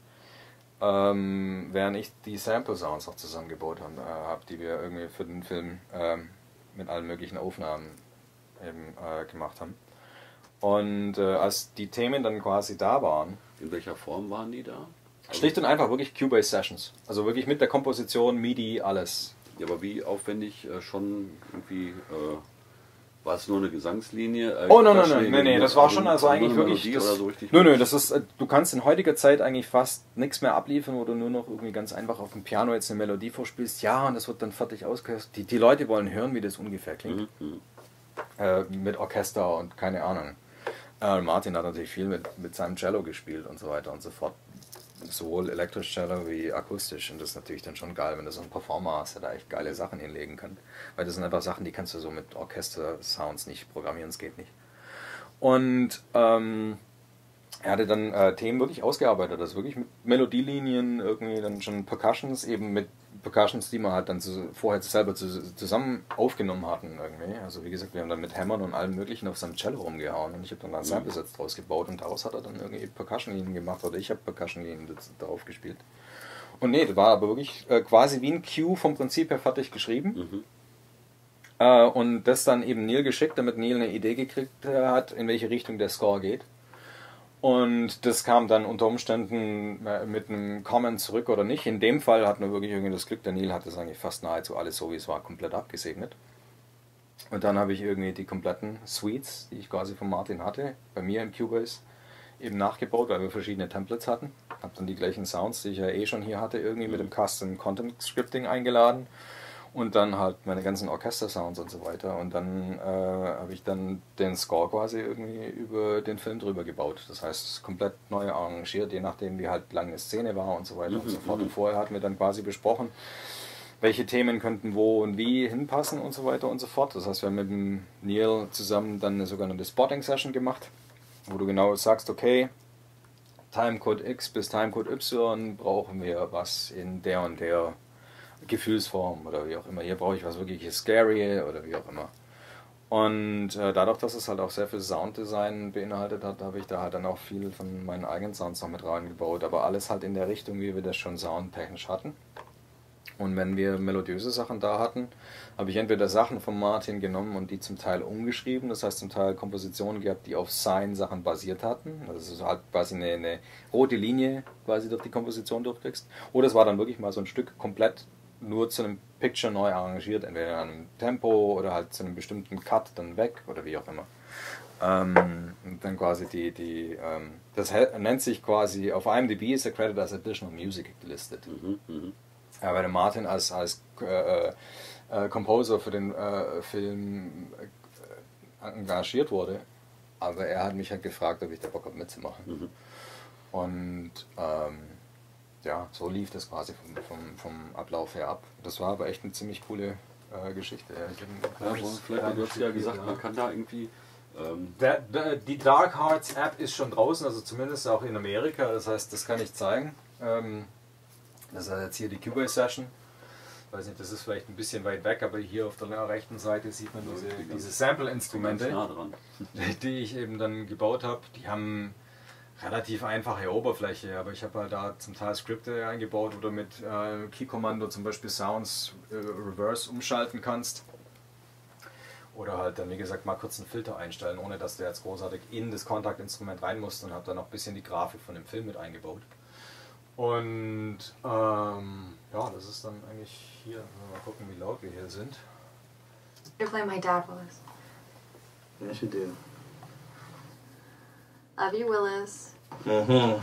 ähm, während ich die Sample Sounds auch zusammengebaut habe, äh, hab, die wir irgendwie für den Film ähm, mit allen möglichen Aufnahmen eben äh, gemacht haben. Und äh, als die Themen dann quasi da waren... In welcher Form waren die da? Also schlicht und einfach wirklich Cubase Sessions. Also wirklich mit der Komposition, MIDI, alles. Ja, aber wie aufwendig äh, schon irgendwie... Äh, war es nur eine Gesangslinie? Äh, oh nein, nein, nein, nein, nee, das war schon also eigentlich wirklich... Das, so nö, nö, das ist, du kannst in heutiger Zeit eigentlich fast nichts mehr abliefern, wo du nur noch irgendwie ganz einfach auf dem Piano jetzt eine Melodie vorspielst. Ja, und das wird dann fertig ausgehört. Die, die Leute wollen hören, wie das ungefähr klingt. Mhm. Äh, mit Orchester und keine Ahnung. Äh, Martin hat natürlich viel mit, mit seinem Cello gespielt und so weiter und so fort. Sowohl elektrisch Cello wie akustisch. Und das ist natürlich dann schon geil, wenn du so einen Performer hast, der da echt geile Sachen hinlegen kann. Weil das sind einfach Sachen, die kannst du so mit Orchester-Sounds nicht programmieren, es geht nicht. Und ähm, er hatte dann äh, Themen wirklich ausgearbeitet, also wirklich mit Melodielinien, irgendwie dann schon Percussions, eben mit Percussions, die wir halt dann zu, vorher selber zu, zusammen aufgenommen hatten irgendwie. Also wie gesagt, wir haben dann mit Hämmern und allem möglichen auf seinem Cello rumgehauen und ich habe dann einen Sample-Sets draus gebaut und daraus hat er dann irgendwie Percussion-Linien gemacht oder ich habe Percussion-Linien darauf gespielt. Und nee, das war aber wirklich äh, quasi wie ein Cue vom Prinzip her fertig geschrieben. Mhm. Äh, und das dann eben Neil geschickt, damit Neil eine Idee gekriegt hat, in welche Richtung der Score geht. Und das kam dann unter Umständen mit einem Comment zurück oder nicht. In dem Fall hatten wir wirklich irgendwie das Glück, der Neil hat das eigentlich fast nahezu alles so wie es war, komplett abgesegnet. Und dann habe ich irgendwie die kompletten Suites, die ich quasi von Martin hatte, bei mir im Cubase eben nachgebaut, weil wir verschiedene Templates hatten. Habe dann die gleichen Sounds, die ich ja eh schon hier hatte, irgendwie mit dem Custom Content Scripting eingeladen. Und dann halt meine ganzen Orchester-Sounds und so weiter. Und dann äh, habe ich dann den Score quasi irgendwie über den Film drüber gebaut. Das heißt, komplett neu arrangiert, je nachdem wie halt lang eine Szene war und so weiter mhm, und so fort. Mhm. Und vorher hatten wir dann quasi besprochen, welche Themen könnten wo und wie hinpassen und so weiter und so fort. Das heißt, wir haben mit dem Neil zusammen dann eine sogenannte Spotting-Session gemacht, wo du genau sagst, okay, Timecode X bis Timecode Y brauchen wir was in der und der Gefühlsform oder wie auch immer. Hier brauche ich was wirklich Scary oder wie auch immer. Und äh, dadurch, dass es halt auch sehr viel Sounddesign beinhaltet hat, habe ich da halt dann auch viel von meinen eigenen Sounds noch mit reingebaut. Aber alles halt in der Richtung, wie wir das schon soundtechnisch hatten. Und wenn wir melodiöse Sachen da hatten, habe ich entweder Sachen von Martin genommen und die zum Teil umgeschrieben. Das heißt zum Teil Kompositionen gehabt, die auf seinen Sachen basiert hatten. Also es ist halt quasi eine, eine rote Linie quasi durch die Komposition durchkriegst. Oder es war dann wirklich mal so ein Stück komplett nur zu einem Picture neu arrangiert, entweder an einem Tempo oder halt zu einem bestimmten Cut dann weg oder wie auch immer. Ähm, und dann quasi die, die ähm, das nennt sich quasi, auf I M D B ist der Credit as Additional Music gelistet. Mhm, mh. Ja, weil der Martin als, als äh, äh, Composer für den äh, Film äh, engagiert wurde, aber er hat mich halt gefragt, ob ich da Bock habe mitzumachen. Mhm. Und ähm, ja, so lief das quasi vom, vom, vom Ablauf her ab. Das war aber echt eine ziemlich coole äh, Geschichte. Ja, ja, vielleicht, du hast ja gesagt, ja. Man kann da irgendwie... Ähm der, der, die Dark Hearts App ist schon draußen, also zumindest auch in Amerika, das heißt, das kann ich zeigen. Ähm, das ist jetzt hier die Cubase Session. Ich weiß nicht, das ist vielleicht ein bisschen weit weg, aber hier auf der rechten Seite sieht man diese, diese Sample-Instrumente, nah dran. die ich eben dann gebaut habe. Die haben relativ einfache Oberfläche, aber ich habe halt da zum Teil Skripte eingebaut, wo du mit äh, Key-Kommando zum Beispiel Sounds äh, reverse umschalten kannst. Oder halt dann, wie gesagt, mal kurz einen Filter einstellen, ohne dass der jetzt großartig in das Kontaktinstrument rein muss, und habe dann noch ein bisschen die Grafik von dem Film mit eingebaut. Und ähm, ja, das ist dann eigentlich hier, mal gucken, wie laut wir hier sind. You're playing my dad, Willis. Yes, you do. Love you, Willis. Mm-hmm.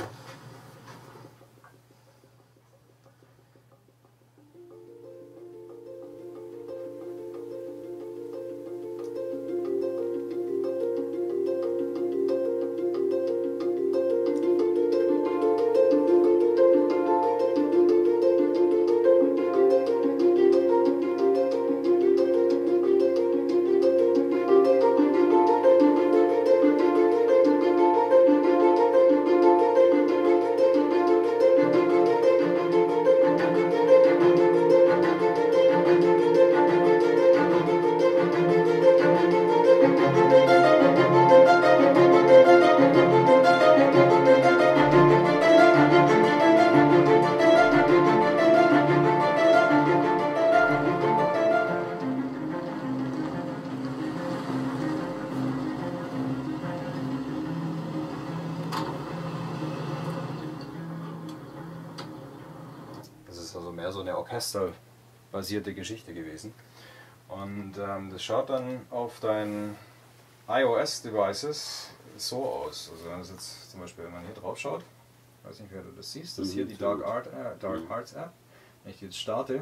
So eine orchesterbasierte Geschichte gewesen. Und ähm, das schaut dann auf deinen iOS-Devices so aus. Also wenn es jetzt zum Beispiel, wenn man hier drauf schaut, ich weiß nicht, wer du das siehst, das ist hier die Dark, Art, äh, Dark Arts App. Wenn ich die jetzt starte,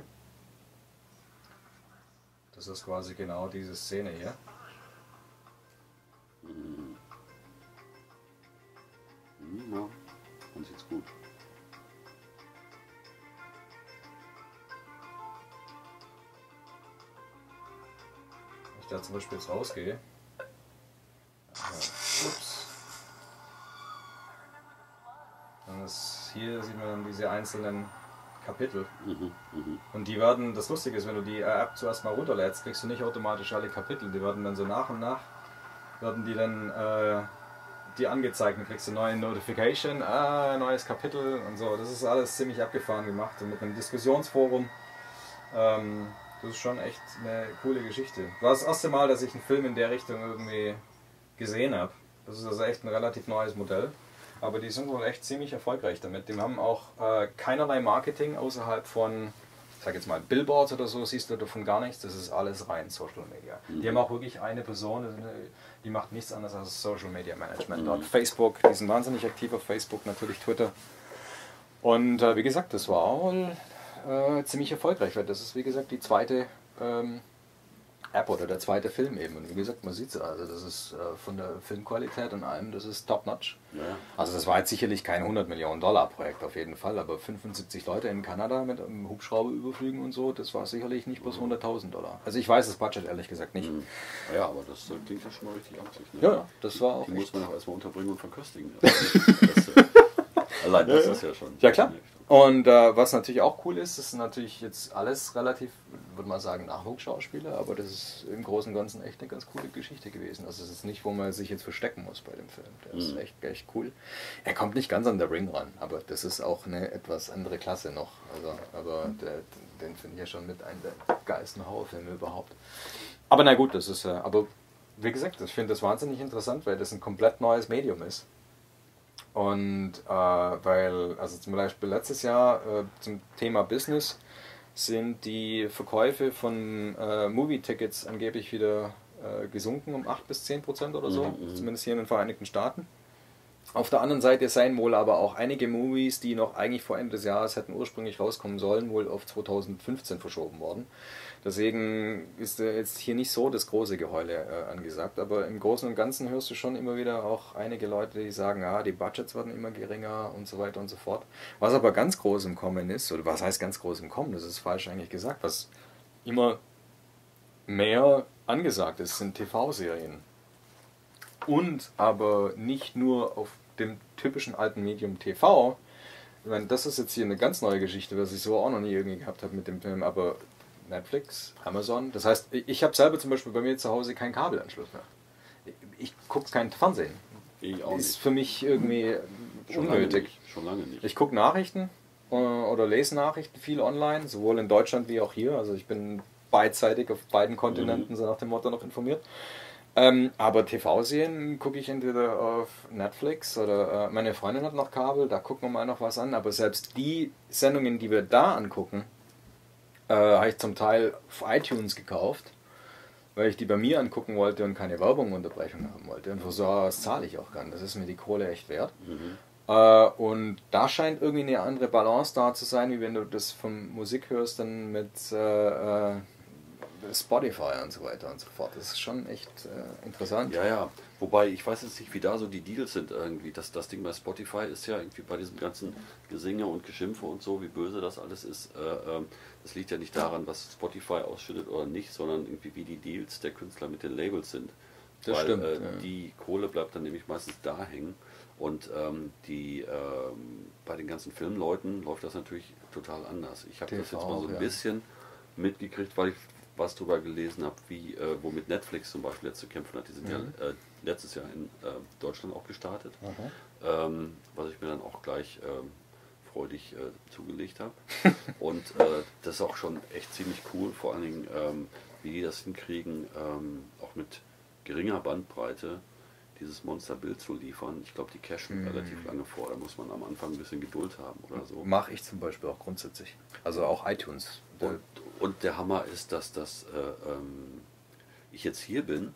das ist quasi genau diese Szene hier. Ja, dann sieht's gut. Ich da zum Beispiel jetzt rausgehe. Ja, ups. Dann ist, hier sieht man dann diese einzelnen Kapitel. Mhm, mh. Und die werden, das Lustige ist, wenn du die App zuerst mal runterlädst, kriegst du nicht automatisch alle Kapitel. Die werden dann so nach und nach, werden die dann äh, die angezeigt. Dann kriegst du eine neue Notification, ah, neues Kapitel und so. Das ist alles ziemlich abgefahren gemacht. Und mit einem Diskussionsforum. Ähm, Das ist schon echt eine coole Geschichte. War das erste Mal, dass ich einen Film in der Richtung irgendwie gesehen habe. Das ist also echt ein relativ neues Modell. Aber die sind wohl echt ziemlich erfolgreich damit. Die haben auch äh, keinerlei Marketing außerhalb von, ich sag jetzt mal, Billboards oder so, siehst du davon gar nichts. Das ist alles rein Social Media. Mhm. Die haben auch wirklich eine Person, die macht nichts anderes als Social Media Management. Mhm. Dort Facebook, die sind wahnsinnig aktiv auf Facebook, natürlich Twitter. Und äh, wie gesagt, das war wohl Äh, ziemlich erfolgreich, weil das ist wie gesagt die zweite ähm, App oder der zweite Film eben. Und wie gesagt, man sieht es, also das ist äh, von der Filmqualität und allem, das ist top-notch. Ja. Also das war jetzt sicherlich kein hundert Millionen Dollar Projekt auf jeden Fall, aber fünfundsiebzig Leute in Kanada mit einem Hubschrauber überfliegen und so, das war sicherlich nicht bloß hunderttausend Dollar. Also ich weiß das Budget ehrlich gesagt nicht. Mhm. Ja, aber das äh, klingt ja schon mal richtig amtlich. Ne? Ja, das war auch Die echt. muss man auch erstmal unterbringen und verköstigen. das, äh, allein das Ja, ist ja schon. Ja klar. Und äh, was natürlich auch cool ist, das ist natürlich jetzt alles relativ, würde man sagen, Nachwuchsschauspieler, aber das ist im Großen und Ganzen echt eine ganz coole Geschichte gewesen. Also es ist nicht, wo man sich jetzt verstecken muss bei dem Film. Der ist Mhm. echt, echt cool. Er kommt nicht ganz an der Ring ran, aber das ist auch eine etwas andere Klasse noch. Also, aber der, den finde ich ja schon mit einem der geilsten Horrorfilme überhaupt. Aber na gut, das ist ja, aber wie gesagt, ich finde das wahnsinnig interessant, weil das ein komplett neues Medium ist. Und äh, weil, also zum Beispiel letztes Jahr äh, zum Thema Business sind die Verkäufe von äh, Movie-Tickets angeblich wieder äh, gesunken um acht bis zehn Prozent oder so, Mhm, zumindest hier in den Vereinigten Staaten. Auf der anderen Seite seien wohl aber auch einige Movies, die noch eigentlich vor Ende des Jahres hätten ursprünglich rauskommen sollen, wohl auf zweitausendfünfzehn verschoben worden. Deswegen ist äh, jetzt hier nicht so das große Geheule äh, angesagt, aber im Großen und Ganzen hörst du schon immer wieder auch einige Leute, die sagen, ja, die Budgets werden immer geringer und so weiter und so fort. Was aber ganz groß im Kommen ist, oder was heißt ganz groß im Kommen, das ist falsch eigentlich gesagt, was immer mehr angesagt ist, sind T V-Serien. Und aber nicht nur auf dem typischen alten Medium T V. Ich meine, das ist jetzt hier eine ganz neue Geschichte, was ich so auch noch nie irgendwie gehabt habe mit dem Film, aber Netflix, Amazon, das heißt, ich habe selber zum Beispiel bei mir zu Hause keinen Kabelanschluss mehr. Ich gucke kein Fernsehen. Ich auch Ist nicht. für mich irgendwie Schon lange unnötig. nicht. Schon lange nicht. Ich gucke Nachrichten äh, oder lese Nachrichten viel online, sowohl in Deutschland wie auch hier. Also ich bin beidseitig auf beiden Kontinenten, Mhm. so nach dem Motto, noch informiert. Ähm, aber T V-Serien gucke ich entweder auf Netflix oder äh, meine Freundin hat noch Kabel, da gucken wir mal noch was an. Aber selbst die Sendungen, die wir da angucken, äh, habe ich zum Teil auf iTunes gekauft, weil ich die bei mir angucken wollte und keine Werbung Unterbrechung haben wollte. Und für so was zahle ich auch gar nicht. Das ist mir die Kohle echt wert. Mhm. Äh, und da scheint irgendwie eine andere Balance da zu sein, wie wenn du das von Musik hörst, dann mit äh, äh, Spotify und so weiter und so fort. Das ist schon echt äh, interessant. Ja, ja. Wobei, ich weiß jetzt nicht, wie da so die Deals sind irgendwie. Das, das Ding bei Spotify ist ja irgendwie bei diesem ganzen Gesinge und Geschimpfe und so, wie böse das alles ist. Äh, ähm, das liegt ja nicht daran, was Spotify ausschüttet oder nicht, sondern irgendwie wie die Deals der Künstler mit den Labels sind. Das Weil, stimmt, Äh, ja. Die Kohle bleibt dann nämlich meistens da hängen. Und ähm, die, ähm, bei den ganzen Filmleuten läuft das natürlich total anders. Ich habe T V das jetzt mal so ein ja. bisschen mitgekriegt, weil ich was darüber gelesen habe, wie äh, womit Netflix zum Beispiel jetzt zu kämpfen hat. Die sind Mhm. ja äh, letztes Jahr in äh, Deutschland auch gestartet, Aha. ähm, was ich mir dann auch gleich ähm, freudig äh, zugelegt habe. Und äh, das ist auch schon echt ziemlich cool, vor allen Dingen, ähm, wie die das hinkriegen, ähm, auch mit geringer Bandbreite dieses Monsterbild zu liefern. Ich glaube, die cashen Mhm. relativ lange vor. Da muss man am Anfang ein bisschen Geduld haben oder so. Mache ich zum Beispiel auch grundsätzlich. Also auch iTunes. Und, und der Hammer ist, dass das, äh, ähm, ich jetzt hier bin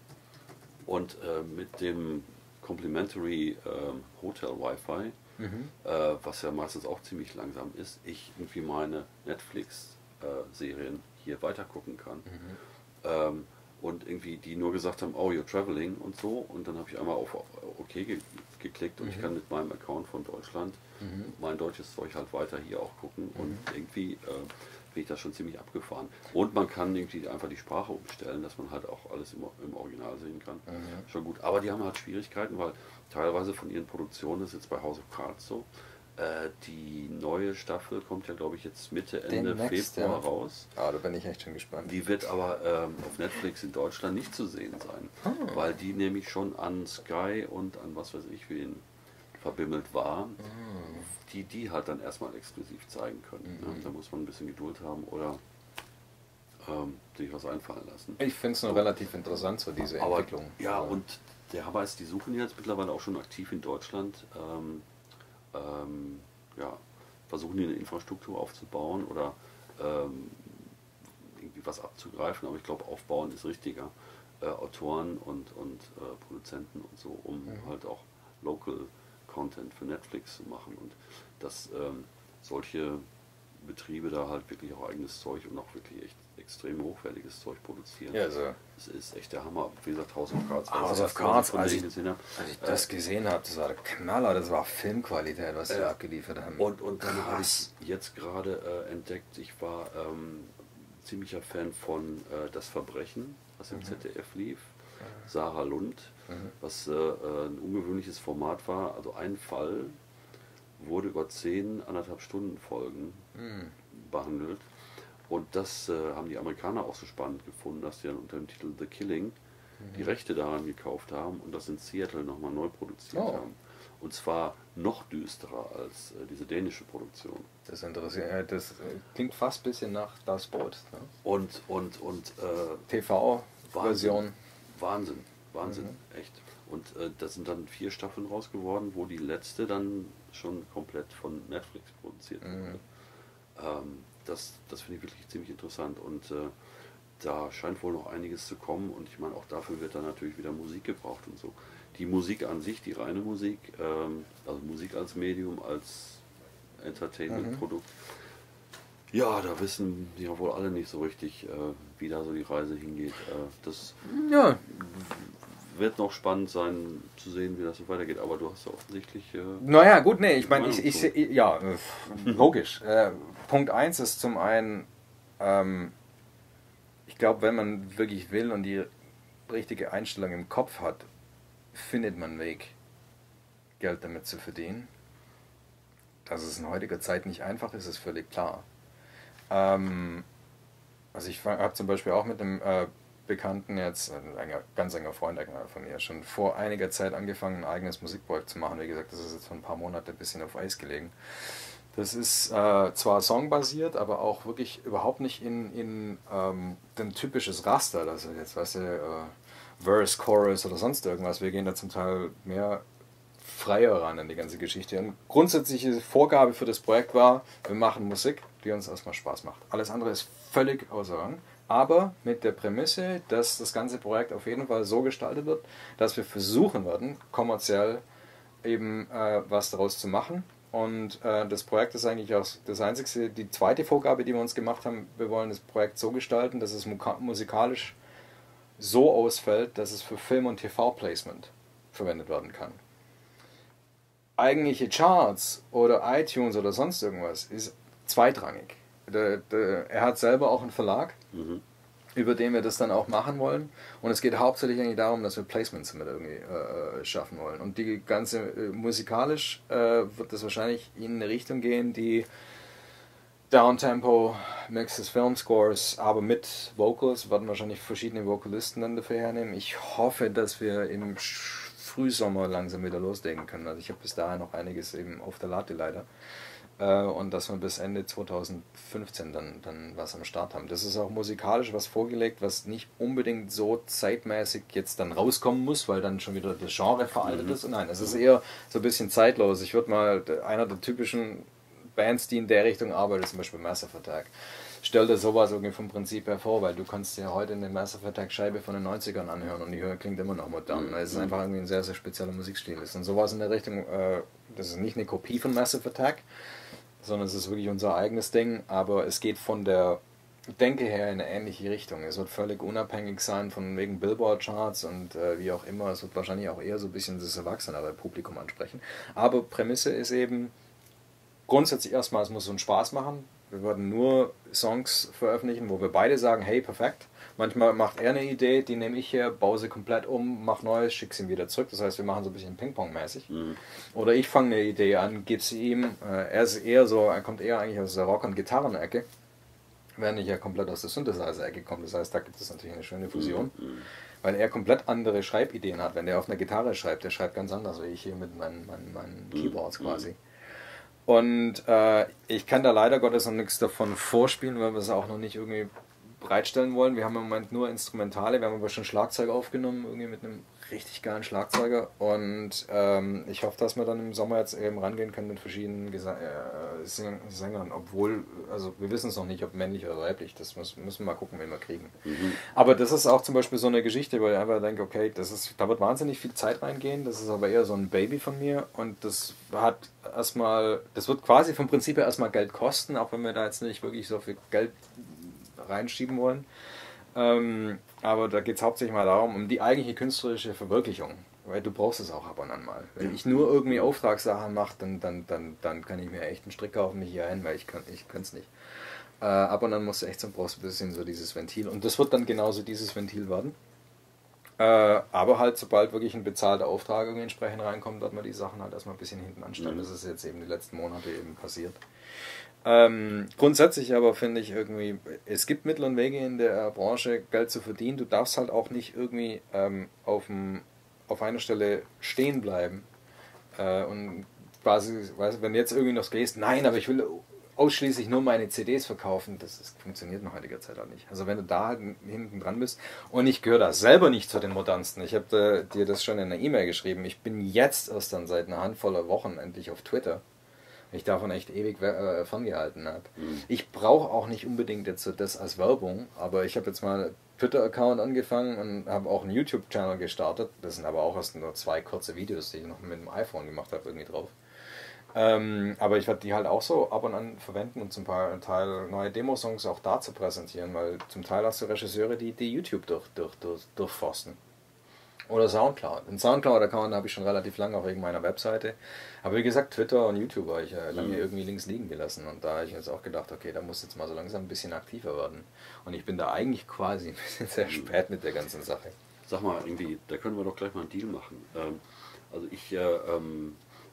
und äh, mit dem Complimentary ähm, Hotel Wi-Fi, Mhm. äh, was ja meistens auch ziemlich langsam ist, ich irgendwie meine Netflix-Serien hier weiter gucken kann. Mhm. Ähm, und irgendwie die nur gesagt haben, oh, you're traveling und so. Und dann habe ich einmal auf OK ge geklickt und Mhm. ich kann mit meinem Account von Deutschland Mhm. mein deutsches Zeug halt weiter hier auch gucken. Und irgendwie äh, bin ich das schon ziemlich abgefahren. Und man kann irgendwie einfach die Sprache umstellen, dass man halt auch alles im, im Original sehen kann. Mhm. Schon gut. Aber die haben halt Schwierigkeiten, weil teilweise von ihren Produktionen, das ist jetzt bei House of Cards so, äh, die neue Staffel kommt ja, glaube ich, jetzt Mitte, Ende Demnächst, Februar ja. raus. Ah, da bin ich echt schon gespannt. Die wird aber ähm, auf Netflix in Deutschland nicht zu sehen sein, Ah. weil die nämlich schon an Sky und an was weiß ich wen verbimmelt war, die die halt dann erstmal exklusiv zeigen können. Mhm. Ne? Da muss man ein bisschen Geduld haben oder ähm, sich was einfallen lassen. Ich finde es nur relativ interessant, so diese Aber, Entwicklung. ja, Aber- und der Hammer ist, die suchen jetzt mittlerweile auch schon aktiv in Deutschland, ähm, ähm, ja, versuchen die eine Infrastruktur aufzubauen oder ähm, irgendwie was abzugreifen, aber ich glaube, aufbauen ist richtiger. Äh, Autoren und, und äh, Produzenten und so, um Mhm. halt auch Local Content für Netflix zu machen und dass ähm, solche Betriebe da halt wirklich auch eigenes Zeug und auch wirklich echt extrem hochwertiges Zeug produzieren. Ja, also, Das ist echt der Hammer. Wie gesagt, House of Cards. House das of erste, was Cards, ich von als denen ich- gesehen habe. als ich das gesehen habe, das war der Knaller, das war Filmqualität, was sie Ja. abgeliefert haben. Und, und dann habe Krass. ich jetzt gerade äh, entdeckt, ich war ähm, ziemlicher Fan von äh, Das Verbrechen, was im Mhm. Z D F lief. Sarah Lund, Mhm. was äh, äh, ein ungewöhnliches Format war. Also ein Fall wurde über zehn, anderthalb Stunden Folgen Mhm. behandelt. Und das äh, haben die Amerikaner auch so spannend gefunden, dass sie dann unter dem Titel The Killing die Rechte daran gekauft haben und das in Seattle nochmal neu produziert Oh. haben. Und zwar noch düsterer als äh, diese dänische Produktion. Das interessiert, äh, das äh, klingt fast ein bisschen nach Das Boot. Ne? Und, und, und äh, T V-Version. Wahnsinn, Wahnsinn, echt. Und äh, da sind dann vier Staffeln raus geworden, wo die letzte dann schon komplett von Netflix produziert wurde. Mhm. Ähm, das das finde ich wirklich ziemlich interessant und äh, da scheint wohl noch einiges zu kommen und ich meine, auch dafür wird dann natürlich wieder Musik gebraucht und so. Die Musik an sich, die reine Musik, ähm, also Musik als Medium, als Entertainment-Produkt, ja, da wissen die ja wohl alle nicht so richtig, äh, wie da so die Reise hingeht. Äh, das Ja, wird noch spannend sein zu sehen, wie das so weitergeht, aber du hast ja offensichtlich... Äh, naja, gut, nee, ich meine, ich, Meinung ich, zu. seh- ja, äh, logisch. Äh, Punkt eins ist zum einen, ähm, ich glaube, wenn man wirklich will und die richtige Einstellung im Kopf hat, findet man einen Weg, Geld damit zu verdienen. Dass es in heutiger Zeit nicht einfach ist, ist völlig klar. Ähm, also ich habe zum Beispiel auch mit einem äh, Bekannten jetzt, ein enger, ganz enger Freund von mir, schon vor einiger Zeit angefangen, ein eigenes Musikprojekt zu machen. Wie gesagt, das ist jetzt vor ein paar Monaten ein bisschen auf Eis gelegen. Das ist äh, zwar songbasiert, aber auch wirklich überhaupt nicht in, in ähm, ein typisches Raster, also jetzt, weißt du, äh, Verse, Chorus oder sonst irgendwas. Wir gehen da zum Teil mehr freier ran an die ganze Geschichte. Und grundsätzliche Vorgabe für das Projekt war, wir machen Musik, die uns erstmal Spaß macht. Alles andere ist völlig außer Rang, aber mit der Prämisse, dass das ganze Projekt auf jeden Fall so gestaltet wird, dass wir versuchen werden, kommerziell eben äh, was daraus zu machen. Und äh, das Projekt ist eigentlich auch das einzige, die zweite Vorgabe, die wir uns gemacht haben, wir wollen das Projekt so gestalten, dass es musikalisch so ausfällt, dass es für Film- und T V-Placement verwendet werden kann. Eigentliche Charts oder iTunes oder sonst irgendwas ist zweitrangig. Der, der, er hat selber auch einen Verlag, mhm. über den wir das dann auch machen wollen. Und es geht hauptsächlich eigentlich darum, dass wir Placements damit irgendwie äh, schaffen wollen. Und die ganze äh, musikalisch äh, wird das wahrscheinlich in eine Richtung gehen, die Downtempo, Mixes, Filmscores, aber mit Vocals, werden wahrscheinlich verschiedene Vokalisten dann dafür hernehmen. Ich hoffe, dass wir im Frühsommer langsam wieder loslegen können. Also ich habe bis dahin noch einiges eben auf der Latte leider. Äh, und dass wir bis Ende zweitausendfünfzehn dann, dann was am Start haben. Das ist auch musikalisch was vorgelegt, was nicht unbedingt so zeitmäßig jetzt dann rauskommen muss, weil dann schon wieder das Genre veraltet mhm. ist. Nein, es ist eher so ein bisschen zeitlos. Ich würde mal, einer der typischen Bands, die in der Richtung arbeiten, zum Beispiel Massive Attack. Stell dir sowas irgendwie vom Prinzip her vor, weil du kannst dir heute eine Massive Attack Scheibe von den neunzigern anhören und die klingt immer noch modern. Mhm. Es ist einfach irgendwie ein sehr, sehr spezieller Musikstil. Und sowas in der Richtung, äh, das ist nicht eine Kopie von Massive Attack, sondern es ist wirklich unser eigenes Ding, aber es geht von der Denke her in eine ähnliche Richtung. Es wird völlig unabhängig sein von wegen Billboard-Charts und äh, wie auch immer. Es wird wahrscheinlich auch eher so ein bisschen das erwachsenere Publikum ansprechen. Aber Prämisse ist eben, grundsätzlich erstmal, es muss so einen Spaß machen. Wir werden nur Songs veröffentlichen, wo wir beide sagen, hey, perfekt. Manchmal macht er eine Idee, die nehme ich her, baue sie komplett um, mache Neues, schicke sie ihm wieder zurück. Das heißt, wir machen so ein bisschen Ping-Pong-mäßig. Mhm. Oder ich fange eine Idee an, gebe sie ihm. Er ist eher so, er kommt eher eigentlich aus der Rock- und Gitarren-Ecke, während ich ja komplett aus der Synthesizer-Ecke komme. Das heißt, da gibt es natürlich eine schöne Fusion. Mhm. Weil er komplett andere Schreibideen hat. Wenn der auf einer Gitarre schreibt, der schreibt ganz anders, wie ich hier mit meinen, meinen, meinen Keyboards quasi. Und äh, ich kann da leider Gottes noch nichts davon vorspielen, weil wir es auch noch nicht irgendwie bereitstellen wollen. Wir haben im Moment nur Instrumentale, wir haben aber schon Schlagzeug aufgenommen, irgendwie mit einem richtig geilen Schlagzeuger. Und ähm, ich hoffe, dass wir dann im Sommer jetzt eben rangehen können mit verschiedenen Gesa äh, Sängern, obwohl, also wir wissen es noch nicht, ob männlich oder weiblich, das muss, müssen wir mal gucken, wen wir kriegen. Mhm. Aber das ist auch zum Beispiel so eine Geschichte, wo ich einfach denke, okay, das ist, da wird wahnsinnig viel Zeit reingehen, das ist aber eher so ein Baby von mir und das hat erstmal, das wird quasi vom Prinzip her erstmal Geld kosten, auch wenn wir da jetzt nicht wirklich so viel Geld reinschieben wollen. Ähm, aber da geht es hauptsächlich mal darum, um die eigentliche künstlerische Verwirklichung. Weil du brauchst es auch ab und an mal. Wenn ich nur irgendwie Auftragssachen mache, dann, dann, dann, dann kann ich mir echt einen Strick kaufen, mich hier ein, weil ich kann ich es nicht. Äh, ab und an musst du echt so, brauchst ein bisschen so dieses Ventil. Und das wird dann genauso dieses Ventil werden. Äh, aber halt, sobald wirklich ein bezahlter Auftrag irgendwie entsprechend reinkommt, wird man die Sachen halt erstmal ein bisschen hinten anstellen. Mhm. Das ist jetzt eben die letzten Monate eben passiert. Ähm, grundsätzlich aber finde ich irgendwie, es gibt Mittel und Wege in der Branche, Geld zu verdienen. Du darfst halt auch nicht irgendwie ähm, auf, dem, auf einer Stelle stehen bleiben. Äh, und quasi, weißt du, wenn du jetzt irgendwie noch gehst, nein, aber ich will ausschließlich nur meine C Ds verkaufen, das, das funktioniert in heutiger Zeit auch nicht. Also wenn du da halt hinten dran bist, und ich gehöre da selber nicht zu den modernsten. Ich habe dir das schon in einer E-Mail geschrieben. Ich bin jetzt erst dann seit einer Handvoller Wochen endlich auf Twitter. Ich davon echt ewig äh, ferngehalten habe. Mhm. Ich brauche auch nicht unbedingt jetzt das als Werbung, aber ich habe jetzt mal einen Twitter-Account angefangen und habe auch einen YouTube-Channel gestartet. Das sind aber auch erst nur zwei kurze Videos, die ich noch mit dem iPhone gemacht habe, irgendwie drauf. Ähm, aber ich werde die halt auch so ab und an verwenden und zum Teil neue Demosongs auch da zu präsentieren, weil zum Teil hast du Regisseure, die, die YouTube durch, durch, durch, durchforsten. Oder Soundcloud. Den Soundcloud-Account habe ich schon relativ lange auf wegen meiner Webseite. Aber wie gesagt, Twitter und YouTube habe ich ja lange mhm. irgendwie links liegen gelassen. Und da habe ich jetzt auch gedacht, okay, da muss jetzt mal so langsam ein bisschen aktiver werden. Und ich bin da eigentlich quasi ein bisschen sehr spät mit der ganzen Sache. Sag mal, irgendwie, da können wir doch gleich mal einen Deal machen. Ähm, also ich äh, ähm,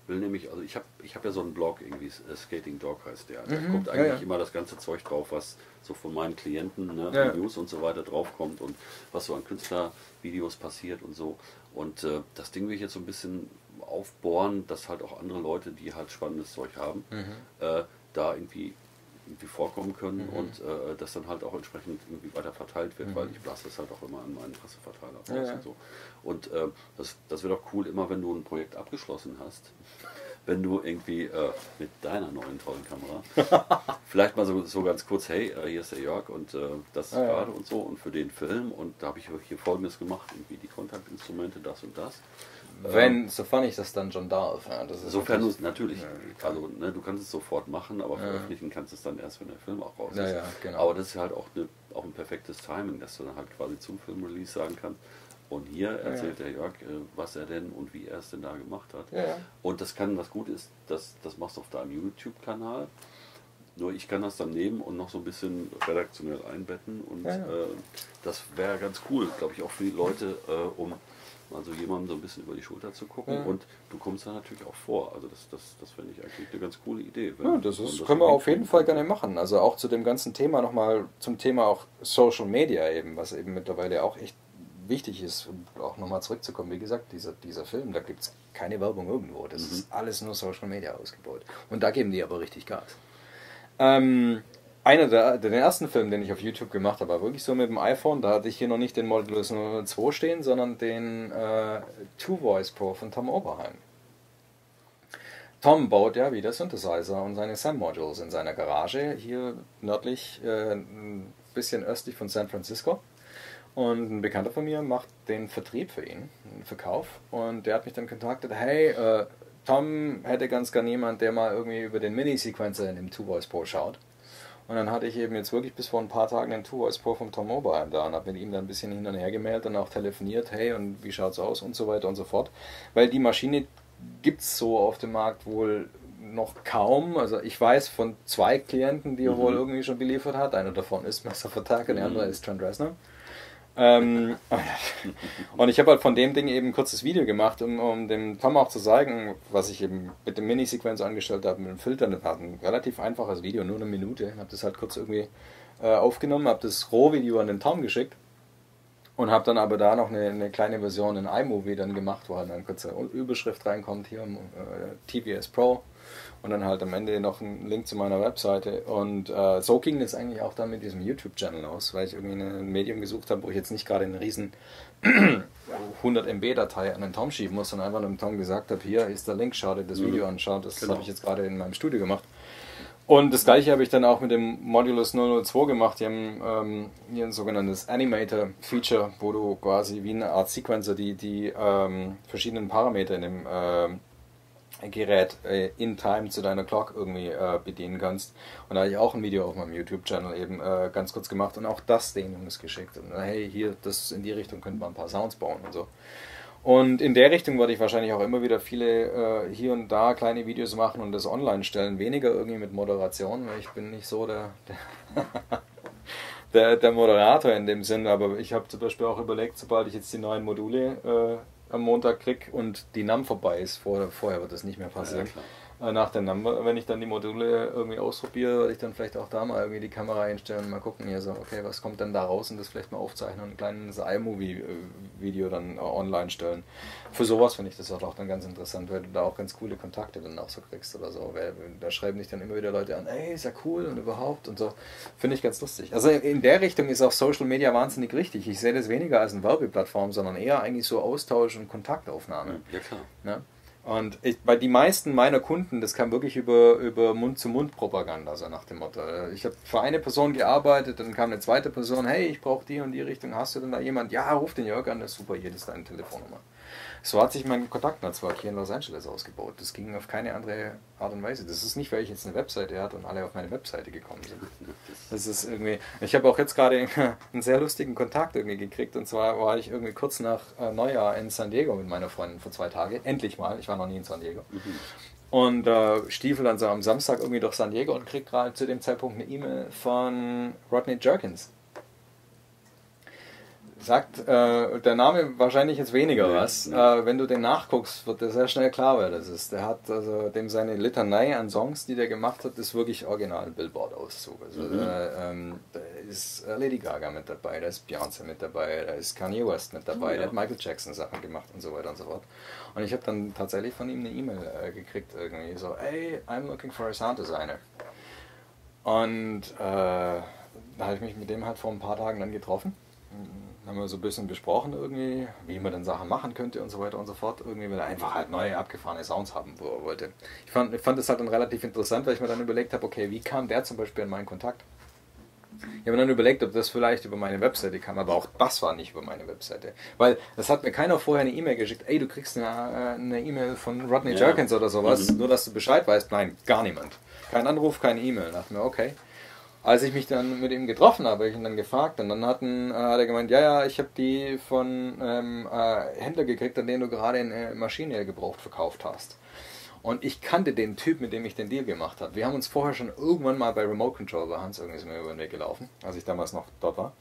will nämlich, also ich habe ich hab ja so einen Blog, irgendwie äh, Skating Dog heißt der. Da Mhm, kommt ja, eigentlich ja. immer das ganze Zeug drauf, was so von meinen Klienten, ne, Ja. News und so weiter draufkommt und was so an Künstlervideos passiert und so. Und äh, das Ding will ich jetzt so ein bisschen aufbohren, dass halt auch andere Leute, die halt spannendes Zeug haben, Mhm. äh, da irgendwie irgendwie vorkommen können Mhm. und äh, das dann halt auch entsprechend irgendwie weiter verteilt wird, Mhm. weil ich blase das halt auch immer an meinen Presseverteiler raus Ja, ja. und so. Und äh, das, das wird auch cool, immer wenn du ein Projekt abgeschlossen hast, wenn du irgendwie äh, mit deiner neuen tollen Kamera vielleicht mal so, so ganz kurz, hey, äh, hier ist der Jörg und äh, das ist Ja, ja. gerade und so und für den Film und da habe ich hier Folgendes gemacht, irgendwie die Kontaktinstrumente, das und das. Wenn, sofern ich das dann schon darf. Ja, das ist Sofern du es natürlich- natürlich, Ja, also ne, du kannst es sofort machen, aber Ja. veröffentlichen kannst du es dann erst, wenn der Film auch raus ist. Ja, ja, genau. Aber das ist halt auch, eine, auch ein perfektes Timing, dass du dann halt quasi zum Filmrelease sagen kannst, und hier erzählt der Jörg, äh, was er denn und wie er es denn da gemacht hat. Ja, ja. Und das kann, was gut ist, das, das machst du auf deinem YouTube-Kanal. Nur ich kann das dann nehmen und noch so ein bisschen redaktionell einbetten und Ja, ja. Äh, das wäre ganz cool, glaube ich, auch für die Leute, äh, um also jemandem so ein bisschen über die Schulter zu gucken Ja. und du kommst da natürlich auch vor. Also das, das, das finde ich eigentlich eine ganz coole Idee. wenn- Ja, das wenn ist, das können so wir auf jeden hinkriegen Fall könnte. gerne machen. Also auch zu dem ganzen Thema nochmal, zum Thema auch Social Media eben, was eben mittlerweile auch echt wichtig ist, um auch nochmal zurückzukommen. Wie gesagt, dieser, dieser Film, da gibt es keine Werbung irgendwo. Das Mhm. ist alles nur Social Media ausgebaut. Und da geben die aber richtig Gas. Ähm, einer der, den ersten Film, den ich auf YouTube gemacht habe, war wirklich so mit dem iPhone. Da hatte ich hier noch nicht den Modulus null null zwei stehen, sondern den äh, Two Voice Pro von Tom Oberheim. Tom baut ja wieder Synthesizer und seine SAM-Modules in seiner Garage, hier nördlich, äh, ein bisschen östlich von San Francisco. Und ein Bekannter von mir macht den Vertrieb für ihn, den Verkauf. Und der hat mich dann kontaktet, hey, äh, Tom hätte ganz gern jemand, der mal irgendwie über den Mini-Sequencer in dem Two Voice Pro schaut. Und dann hatte ich eben jetzt wirklich bis vor ein paar Tagen den Two Voice Pro vom Tom Oberheim da und habe mit ihm dann ein bisschen hin und her gemeldet und auch telefoniert, hey, und wie schaut's aus und so weiter und so fort. Weil die Maschine gibt es so auf dem Markt wohl noch kaum. Also ich weiß von zwei Klienten, die er Mhm. wohl irgendwie schon beliefert hat. Einer davon ist Messer Vertag und der Mhm. andere ist Trent Reznor. Ähm, und ich habe halt von dem Ding eben ein kurzes Video gemacht, um, um dem Tom auch zu zeigen, was ich eben mit dem Mini-Sequencer angestellt habe, mit dem Filtern. Das war ein relativ einfaches Video, nur eine Minute. Ich habe das halt kurz irgendwie äh, aufgenommen, habe das Rohvideo an den Tom geschickt und habe dann aber da noch eine, eine kleine Version in iMovie dann gemacht, wo halt eine kurze Überschrift reinkommt, hier äh, T V S Pro und dann halt am Ende noch ein Link zu meiner Webseite und äh, so ging das eigentlich auch dann mit diesem YouTube-Channel aus, weil ich irgendwie ein Medium gesucht habe, wo ich jetzt nicht gerade eine riesen hundert M B Datei an den Tom schieben muss, sondern einfach dem Tom gesagt habe, hier ist der Link, schau dir das Video an, schau, das Genau. habe ich jetzt gerade in meinem Studio gemacht. Und das gleiche habe ich dann auch mit dem Modulus null null zwei gemacht. Die haben ähm, hier ein sogenanntes Animator-Feature, wo du quasi wie eine Art Sequencer die, die ähm, verschiedenen Parameter in dem ähm, Gerät äh, in Time zu deiner Clock irgendwie äh, bedienen kannst. Und da habe ich auch ein Video auf meinem YouTube-Channel eben äh, ganz kurz gemacht und auch das den Jungs geschickt. Und hey, hier, das in die Richtung könnte man ein paar Sounds bauen und so. Und in der Richtung werde ich wahrscheinlich auch immer wieder viele äh, hier und da kleine Videos machen und das online stellen. Weniger irgendwie mit Moderation, weil ich bin nicht so der, der, der, der Moderator in dem Sinn. Aber ich habe zum Beispiel auch überlegt, sobald ich jetzt die neuen Module äh, am Montag kriege und die N A M vorbei ist, vor, vorher wird das nicht mehr Ja, passieren. klar. Äh, Nach der N A M, wenn ich dann die Module irgendwie ausprobiere, werde ich dann vielleicht auch da mal irgendwie die Kamera einstellen und mal gucken, hier so, okay, was kommt denn da raus und das vielleicht mal aufzeichnen und ein kleines iMovie-Video dann äh, online stellen. Für sowas finde ich das auch dann ganz interessant, weil du da auch ganz coole Kontakte dann auch so kriegst oder so. Weil, da schreiben dich dann immer wieder Leute an, ey, ist ja cool und überhaupt und so. Finde ich ganz lustig. Also in der Richtung ist auch Social Media wahnsinnig richtig. Ich sehe das weniger als eine Werbeplattform, sondern eher eigentlich so Austausch und Kontaktaufnahme. Ja, klar. Ne? Und ich, bei die meisten meiner Kunden, das kam wirklich über, über Mund-zu-Mund-Propaganda, so nach dem Motto. Ich habe für eine Person gearbeitet, dann kam eine zweite Person, hey, ich brauche die und die Richtung, hast du denn da jemand? Ja, ruf den Jörg an, das ist super, hier ist deine Telefonnummer. So hat sich mein Kontaktnetzwerk hier in Los Angeles ausgebaut. Das ging auf keine andere Art und Weise. Das ist nicht, weil ich jetzt eine Webseite hatte und alle auf meine Webseite gekommen sind. Das ist irgendwie. Ich habe auch jetzt gerade einen sehr lustigen Kontakt irgendwie gekriegt. Und zwar war ich irgendwie kurz nach äh, Neujahr in San Diego mit meiner Freundin für zwei Tage. Endlich mal. Ich war noch nie in San Diego. Und äh, stiefel dann so am Samstag irgendwie durch San Diego und krieg gerade zu dem Zeitpunkt eine E-Mail von Rodney Jerkins. sagt äh, der Name wahrscheinlich jetzt weniger Nee, was. nee. Äh, wenn du den nachguckst, wird dir sehr schnell klar, wer das ist. Der hat also dem seine Litanei an Songs, die der gemacht hat, ist wirklich original Billboard-Auszug. Also Mhm. äh, ähm, da ist äh, Lady Gaga mit dabei, da ist Beyoncé mit dabei, da ist Kanye West mit dabei, Oh, ja. der hat Michael Jackson Sachen gemacht und so weiter und so fort. Und ich habe dann tatsächlich von ihm eine E-Mail äh, gekriegt irgendwie so, hey, I'm looking for a sound designer. Und äh, da habe ich mich mit dem halt vor ein paar Tagen dann getroffen. Dann haben wir so ein bisschen besprochen irgendwie, wie man dann Sachen machen könnte und so weiter und so fort. Irgendwie, weil er einfach halt neue, abgefahrene Sounds haben wo- wollte. Ich fand, ich fand das halt dann relativ interessant, weil ich mir dann überlegt habe, okay, wie kam der zum Beispiel in meinen Kontakt? Ich habe mir dann überlegt, ob das vielleicht über meine Webseite kam, aber auch das war nicht über meine Webseite. Weil es hat mir keiner vorher eine E-Mail geschickt, ey, du kriegst eine äh, eine E-Mail von Rodney Ja. Jerkins oder sowas, Mhm. nur dass du Bescheid weißt. Nein, gar niemand. Kein Anruf, keine E-Mail. Da dachte ich mir, okay. Als ich mich dann mit ihm getroffen habe, habe ich ihn dann gefragt und dann hatten, äh, hat er gemeint, ja, ja, ich habe die von ähm, äh, Händler gekriegt, an denen du gerade eine Maschine gebraucht verkauft hast. Und ich kannte den Typ, mit dem ich den Deal gemacht habe. Wir haben uns vorher schon irgendwann mal bei Remote Control bei Hans irgendwie ist mir über den Weg gelaufen, als ich damals noch dort war.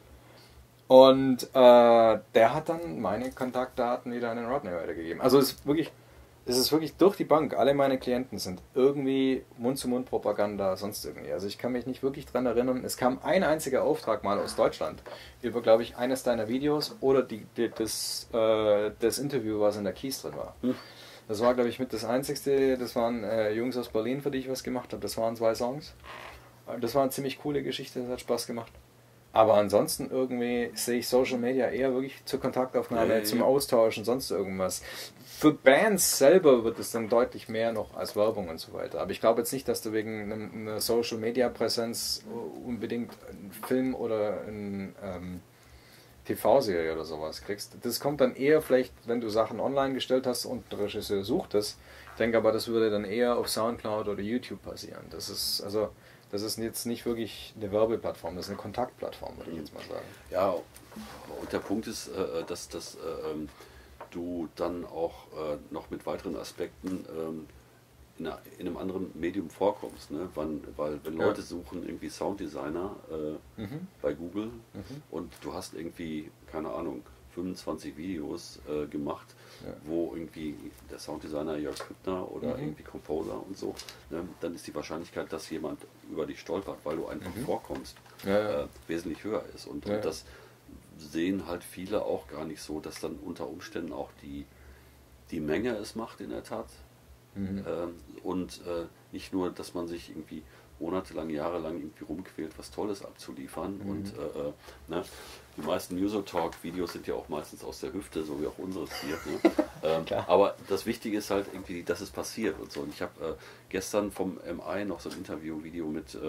Und äh, der hat dann meine Kontaktdaten wieder an den Rodney weitergegeben. Also es ist wirklich, es ist wirklich durch die Bank. Alle meine Klienten sind irgendwie Mund-zu-Mund-Propaganda, sonst irgendwie. Also ich kann mich nicht wirklich dran erinnern. Es kam ein einziger Auftrag mal aus Deutschland über, glaube ich, eines deiner Videos oder die, die, das, äh, das Interview, was in der Keys drin war. Hm. Das war, glaube ich, mit das Einzigste. Das waren äh, Jungs aus Berlin, für die ich was gemacht habe. Das waren zwei Songs. Das war eine ziemlich coole Geschichte, das hat Spaß gemacht. Aber ansonsten irgendwie sehe ich Social Media eher wirklich zur Kontaktaufnahme, Ja, ja, zum ja. Austauschen, sonst irgendwas. Für Bands selber wird es dann deutlich mehr noch als Werbung und so weiter. Aber ich glaube jetzt nicht, dass du wegen einem- einer Social Media Präsenz unbedingt einen Film oder eine ähm, T V-Serie oder sowas kriegst. Das kommt dann eher vielleicht, wenn du Sachen online gestellt hast und der Regisseur sucht es. Ich denke aber, das würde dann eher auf Soundcloud oder YouTube passieren. Das ist also das ist jetzt nicht wirklich eine Werbeplattform, das ist eine Kontaktplattform, würde ich jetzt mal sagen. Ja, und der Punkt ist, äh, dass, dass äh, ähm, du dann auch äh, noch mit weiteren Aspekten ähm, in, einer, in einem anderen Medium vorkommst. Ne? Wann, weil wenn Ja. Leute suchen irgendwie Sounddesigner äh, Mhm. bei Google Mhm. und du hast irgendwie, keine Ahnung, fünfundzwanzig Videos äh, gemacht, Ja. wo irgendwie der Sounddesigner Jörg Hübner oder Mhm. irgendwie Composer und so, ne? Dann ist die Wahrscheinlichkeit, dass jemand über dich stolpert, weil du einfach Mhm. vorkommst, Ja, ja. äh, wesentlich höher ist. Und, Ja. und das sehen halt viele auch gar nicht so, dass dann unter Umständen auch die, die Menge es macht in der Tat. Mhm. Ähm, und äh, nicht nur, dass man sich irgendwie monatelang, jahrelang irgendwie rumquält, was Tolles abzuliefern. Mhm. Und äh, äh, ne, die meisten User-Talk-Videos sind ja auch meistens aus der Hüfte, so wie auch unseres hier. Ne? ähm, Klar. aber das Wichtige ist halt irgendwie, dass es passiert und so. Und ich habe äh, gestern vom M I noch so ein Interview-Video mit äh,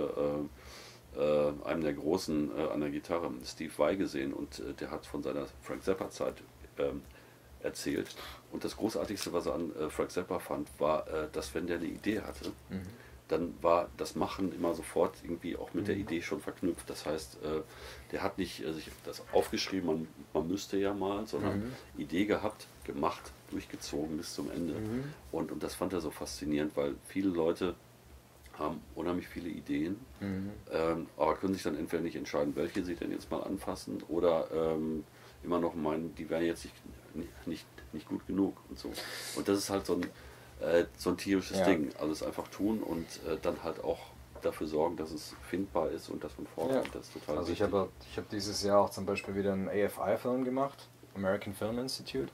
äh, einem der Großen äh, an der Gitarre, Steve Vai, gesehen und äh, der hat von seiner Frank Zappa-Zeit ähm, erzählt. Und das Großartigste, was er an äh, Frank Zappa fand, war, äh, dass wenn der eine Idee hatte, Mhm. dann war das Machen immer sofort irgendwie auch mit der Mhm. Idee schon verknüpft. Das heißt, äh, der hat nicht äh, sich das aufgeschrieben, man, man müsste ja mal, sondern Mhm. Idee gehabt, gemacht, durchgezogen bis zum Ende. Mhm. Und, und das fand er so faszinierend, weil viele Leute haben unheimlich viele Ideen, Mhm. ähm, aber können sich dann entweder nicht entscheiden, welche sie denn jetzt mal anfassen oder ähm, immer noch meinen, die wären jetzt nicht, nicht, nicht, nicht gut genug und so. Und das ist halt so ein, äh, so ein tierisches Ja. Ding. Alles einfach tun und äh, dann halt auch dafür sorgen, dass es findbar ist und dass man vorkommt. Ja. Das ist total Also ich wichtig. habe ich hab dieses Jahr auch zum Beispiel wieder einen A F I-Film gemacht, American Film Institute.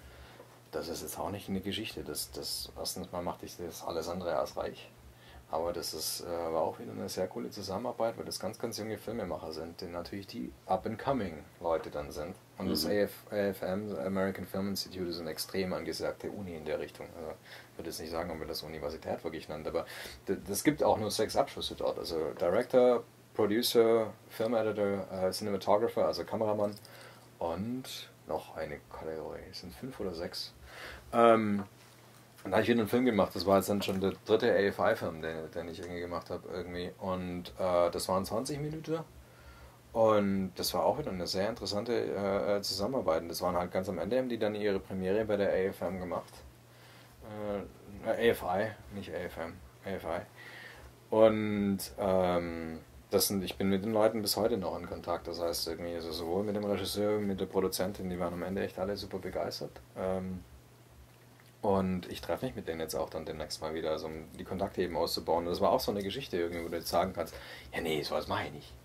Das ist jetzt auch nicht eine Geschichte. Das, das, erstens mal machte ich das alles andere als reich. Aber das ist, äh, war auch wieder eine sehr coole Zusammenarbeit, weil das ganz, ganz junge Filmemacher sind, die natürlich die Up-and-Coming-Leute dann sind. Und das Mhm. A F, A F M, American Film Institute, ist eine extrem angesagte Uni in der Richtung. Also, ich würde jetzt nicht sagen, ob man das Universität wirklich nennt, aber d- das gibt auch nur sechs Abschlüsse dort. Also Director, Producer, Film Editor, äh, Cinematographer, also Kameramann und noch eine Kategorie. Es sind fünf oder sechs. Ähm, und da habe ich wieder einen Film gemacht. Das war jetzt dann schon der dritte A F I-Film, den, den ich irgendwie gemacht habe. Irgendwie. Und äh, das waren zwanzig Minuten. Und das war auch wieder eine sehr interessante äh, Zusammenarbeit. Und das waren halt ganz am Ende, haben die dann ihre Premiere bei der A F M gemacht. Äh, A F I, nicht A F M, A F I. Und ähm, das sind, ich bin mit den Leuten bis heute noch in Kontakt. Das heißt, irgendwie, also sowohl mit dem Regisseur, mit der Produzentin, die waren am Ende echt alle super begeistert. Ähm, und ich treffe mich mit denen jetzt auch dann demnächst mal wieder, also um die Kontakte eben auszubauen. Und das war auch so eine Geschichte irgendwie, wo du jetzt sagen kannst, ja nee, sowas mache ich nicht.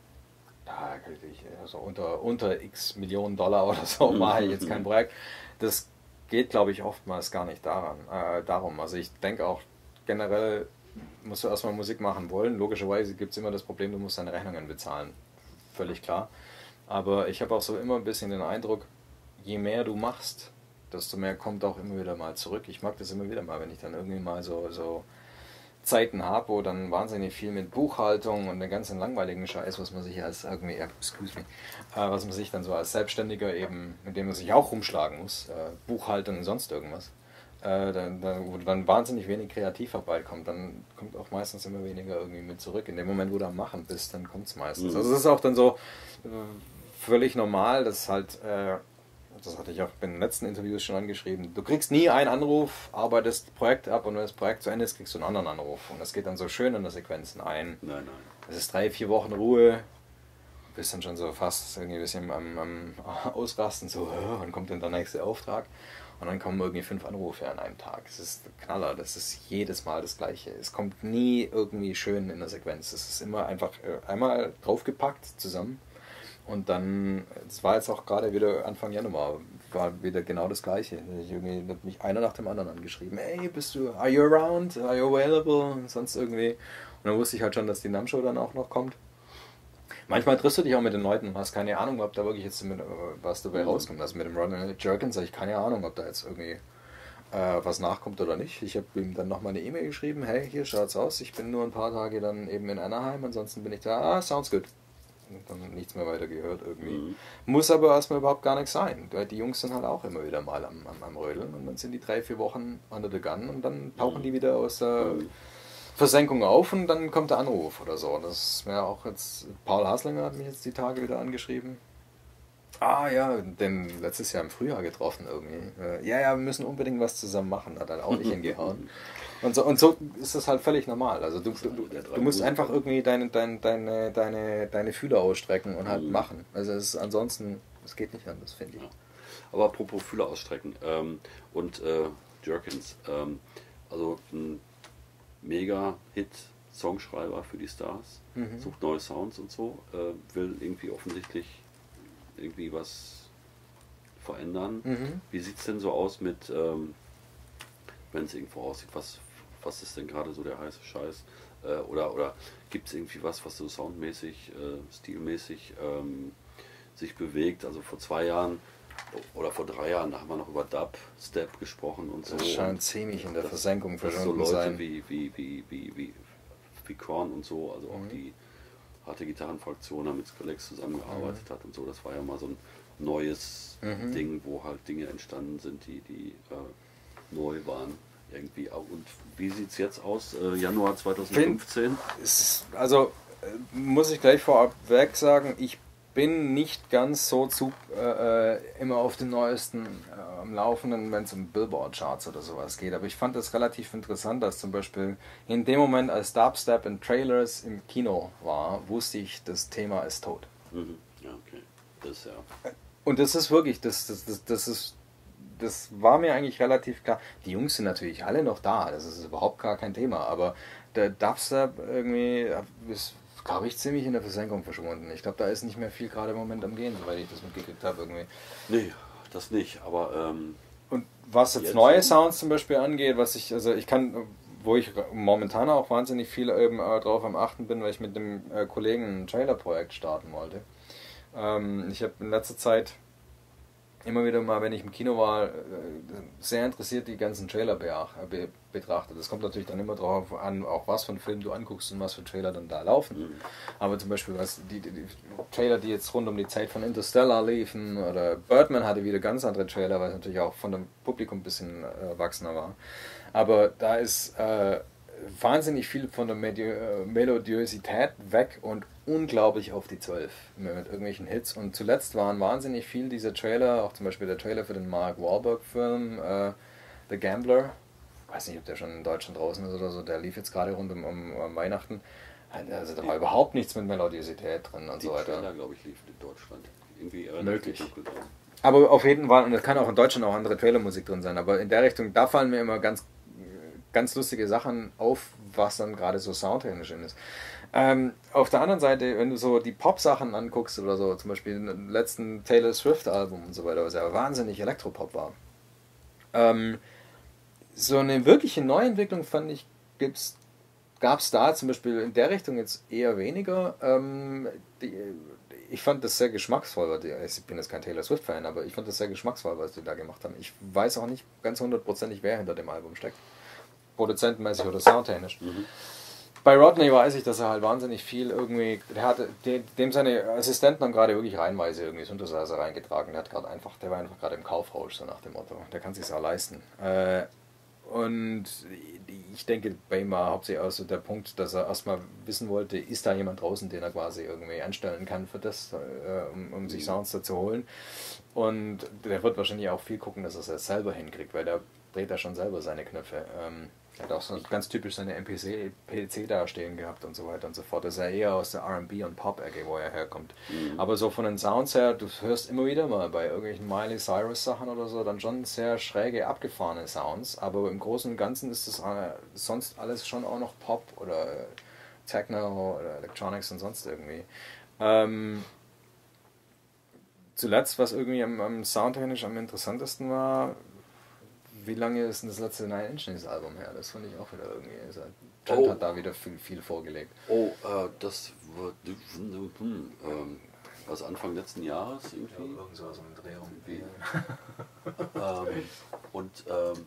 Da ich, also unter, unter x Millionen Dollar oder so mache ich jetzt kein Projekt. Das geht, glaube ich, oftmals gar nicht daran, äh, darum. Also ich denke auch generell, musst du erstmal Musik machen wollen. Logischerweise gibt es immer das Problem, du musst deine Rechnungen bezahlen. Völlig klar. Aber ich habe auch so immer ein bisschen den Eindruck, je mehr du machst, desto mehr kommt auch immer wieder mal zurück. Ich mag das immer wieder mal, wenn ich dann irgendwie mal so, so Zeiten habe, wo dann wahnsinnig viel mit Buchhaltung und den ganzen langweiligen Scheiß, was man sich als irgendwie, äh, excuse me, äh, was man sich dann so als Selbstständiger eben, mit dem man sich auch rumschlagen muss, äh, Buchhaltung und sonst irgendwas, äh, dann, dann, wo dann wahnsinnig wenig Kreativarbeit kommt, dann kommt auch meistens immer weniger irgendwie mit zurück. In dem Moment, wo du am Machen bist, dann kommt es meistens. Mhm. Also es ist auch dann so äh, völlig normal, dass halt, äh, das hatte ich auch in den letzten Interviews schon angeschrieben, du kriegst nie einen Anruf, arbeitest Projekt ab und wenn das Projekt zu Ende ist, kriegst du einen anderen Anruf. Und das geht dann so schön in der Sequenzen ein. Nein, nein. Es ist drei, vier Wochen Ruhe, bist dann schon so fast irgendwie ein bisschen am, am Ausrasten, so, wann kommt denn der nächste Auftrag? Und dann kommen irgendwie fünf Anrufe an einem Tag. Das ist ein Knaller, das ist jedes Mal das Gleiche. Es kommt nie irgendwie schön in der Sequenz. Es ist immer einfach einmal draufgepackt zusammen. Und dann, es war jetzt auch gerade wieder Anfang Januar, war wieder genau das Gleiche. Ich irgendwie hat mich einer nach dem anderen angeschrieben, hey, bist du, are you around, are you available, und sonst irgendwie. Und dann wusste ich halt schon, dass die NAMM-Show dann auch noch kommt. Manchmal triffst du dich auch mit den Leuten und hast keine Ahnung, ob da wirklich jetzt mit, was dabei Mhm. rauskommt. Also mit dem Ron Jerkins habe ich keine Ahnung, ob da jetzt irgendwie äh, was nachkommt oder nicht. Ich habe ihm dann nochmal eine E-Mail geschrieben, hey, hier schaut's aus, ich bin nur ein paar Tage dann eben in Anaheim, ansonsten bin ich da, ah, sounds good. Und dann nichts mehr weiter gehört irgendwie. Mhm. Muss aber erstmal überhaupt gar nichts sein. Weil die Jungs sind halt auch immer wieder mal am, am, am Rödeln und dann sind die drei, vier Wochen under the gun und dann tauchen die wieder aus der Mhm. Versenkung auf und dann kommt der Anruf oder so. Das ist mir auch jetzt, Paul Haslinger hat mich jetzt die Tage wieder angeschrieben. Ah ja, den letztes Jahr im Frühjahr getroffen irgendwie. Äh, Ja, ja, wir müssen unbedingt was zusammen machen, hat dann auch nicht hingehauen. Und so, und so ist das halt völlig normal. Also du, du, du, du musst einfach irgendwie deine, deine, deine, deine, deine Fühler ausstrecken und halt Mhm. machen. Also es ist ansonsten, es geht nicht anders, finde ich. Ja. Aber apropos Fühler ausstrecken ähm, und äh, Jerkins, ähm, also ein Mega-Hit-Songschreiber für die Stars, Mhm. sucht neue Sounds und so, äh, will irgendwie offensichtlich irgendwie was verändern. Mhm. Wie sieht es denn so aus mit, ähm, wenn es irgendwo aussieht, was, was ist denn gerade so der heiße Scheiß? Äh, oder oder gibt es irgendwie was, was so soundmäßig, äh, stilmäßig ähm, sich bewegt? Also vor zwei Jahren oder vor drei Jahren haben wir noch über Dubstep gesprochen und so. Das scheint Und ziemlich in der das- Versenkung dass so verschwunden Leute sein. wie, wie, wie, wie, wie, wie Korn und so, also auch Mhm. die harte Gitarrenfraktion da mit Skrillex zusammengearbeitet hat und so, das war ja mal so ein neues Mhm. Ding, wo halt Dinge entstanden sind, die, die äh, neu waren irgendwie. Und wie sieht es jetzt aus, äh, Januar zweitausendfünfzehn? Es ist, also äh, muss ich gleich vorab sagen, ich bin nicht ganz so zu, äh, äh, immer auf den neuesten äh, am Laufenden, wenn es um Billboard-Charts oder sowas geht. Aber ich fand das relativ interessant, dass zum Beispiel in dem Moment, als Dubstep in Trailers im Kino war, wusste ich, das Thema ist tot. Mhm. Ja, okay. Das ist ja. Und das ist wirklich, das, das, das, das ist, das war mir eigentlich relativ klar. Die Jungs sind natürlich alle noch da, das ist überhaupt gar kein Thema, aber der Dubstep irgendwie ist, glaube ich, ziemlich in der Versenkung verschwunden. Ich glaube, da ist nicht mehr viel gerade im Moment am Gehen, soweit ich das mitgekriegt habe irgendwie. Nee, das nicht, aber ähm, Und was jetzt, Jetzt? neue Sounds zum Beispiel angeht, was ich, also ich kann, wo ich momentan auch wahnsinnig viel eben äh, drauf am Achten bin, weil ich mit dem äh, Kollegen ein Trailer-Projekt starten wollte. Ähm, ich habe in letzter Zeit immer wieder mal, wenn ich im Kino war, äh, sehr interessiert die ganzen Trailer beach- äh, be betrachtet. Das kommt natürlich dann immer darauf an, auch was für einen Film du anguckst und was für Trailer dann da laufen. Mhm. Aber zum Beispiel was die, die, die Trailer, die jetzt rund um die Zeit von Interstellar liefen, oder Birdman hatte wieder ganz andere Trailer, weil es natürlich auch von dem Publikum ein bisschen äh, erwachsener war. Aber da ist äh, wahnsinnig viel von der Medi äh, Melodiosität weg und unglaublich auf die zwölf mit, mit irgendwelchen Hits. Und zuletzt waren wahnsinnig viel dieser Trailer, auch zum Beispiel der Trailer für den Mark Wahlberg-Film äh, The Gambler. Ich weiß nicht, ob der schon in Deutschland draußen ist oder so, der lief jetzt gerade rund um, um, um Weihnachten. Also da war überhaupt nichts mit Melodiosität drin und Die so weiter. Trailer, glaube ich, lief in Deutschland. Irgendwie relativ Möglich. dunkel dran. Aber auf jeden Fall, und es kann auch in Deutschland auch andere Trailermusik drin sein, aber in der Richtung, da fallen mir immer ganz, ganz lustige Sachen auf, was dann gerade so soundtechnisch ist. Ähm, auf der anderen Seite, wenn du so die Pop-Sachen anguckst oder so, zum Beispiel im letzten Taylor Swift-Album und so weiter, was ja wahnsinnig Elektropop war. Ähm, so eine wirkliche Neuentwicklung fand ich, gibt's, gab es da zum Beispiel in der Richtung jetzt eher weniger. Ähm, die, ich fand das sehr geschmacksvoll, weil die, ich bin jetzt kein Taylor Swift-Fan, aber ich fand das sehr geschmacksvoll, was die da gemacht haben. Ich weiß auch nicht ganz hundertprozentig, wer hinter dem Album steckt. Produzentenmäßig oder soundtechnisch. Mhm. Bei Rodney weiß ich, dass er halt wahnsinnig viel irgendwie, der hatte, dem seine Assistenten haben gerade wirklich reihenweise irgendwie Synthesizer reingetragen. Der hat gerade einfach, der war einfach gerade im Kaufrausch, so nach dem Motto. Der kann sich's auch leisten. Äh, und ich denke, bei ihm war hauptsächlich auch so der Punkt, dass er erstmal wissen wollte, ist da jemand draußen, den er quasi irgendwie anstellen kann für das, äh, um, um sich Sounds da zu holen. Und der wird wahrscheinlich auch viel gucken, dass er es selber hinkriegt, weil der dreht da schon selber seine Knöpfe. Ähm, Er hat auch so ganz typisch seine M P C da stehen gehabt und so weiter und so fort. Das ist ja eher aus der R and B und Pop-Ecke, wo er herkommt. Mhm. Aber so von den Sounds her, du hörst immer wieder mal bei irgendwelchen Miley Cyrus Sachen oder so, dann schon sehr schräge, abgefahrene Sounds. Aber im Großen und Ganzen ist das äh, sonst alles schon auch noch Pop oder äh, Techno oder Electronics und sonst irgendwie. Ähm, zuletzt, was irgendwie am, am soundtechnisch am interessantesten war, wie lange ist denn das letzte Nine Inch Nails Album her? Das fand ich auch wieder irgendwie. Also Trent Oh. hat da wieder viel, viel vorgelegt. Oh, äh, das wird hm, ähm, was Anfang letzten Jahres irgendwie. Irgend so so eine Drehung. ähm, und ähm,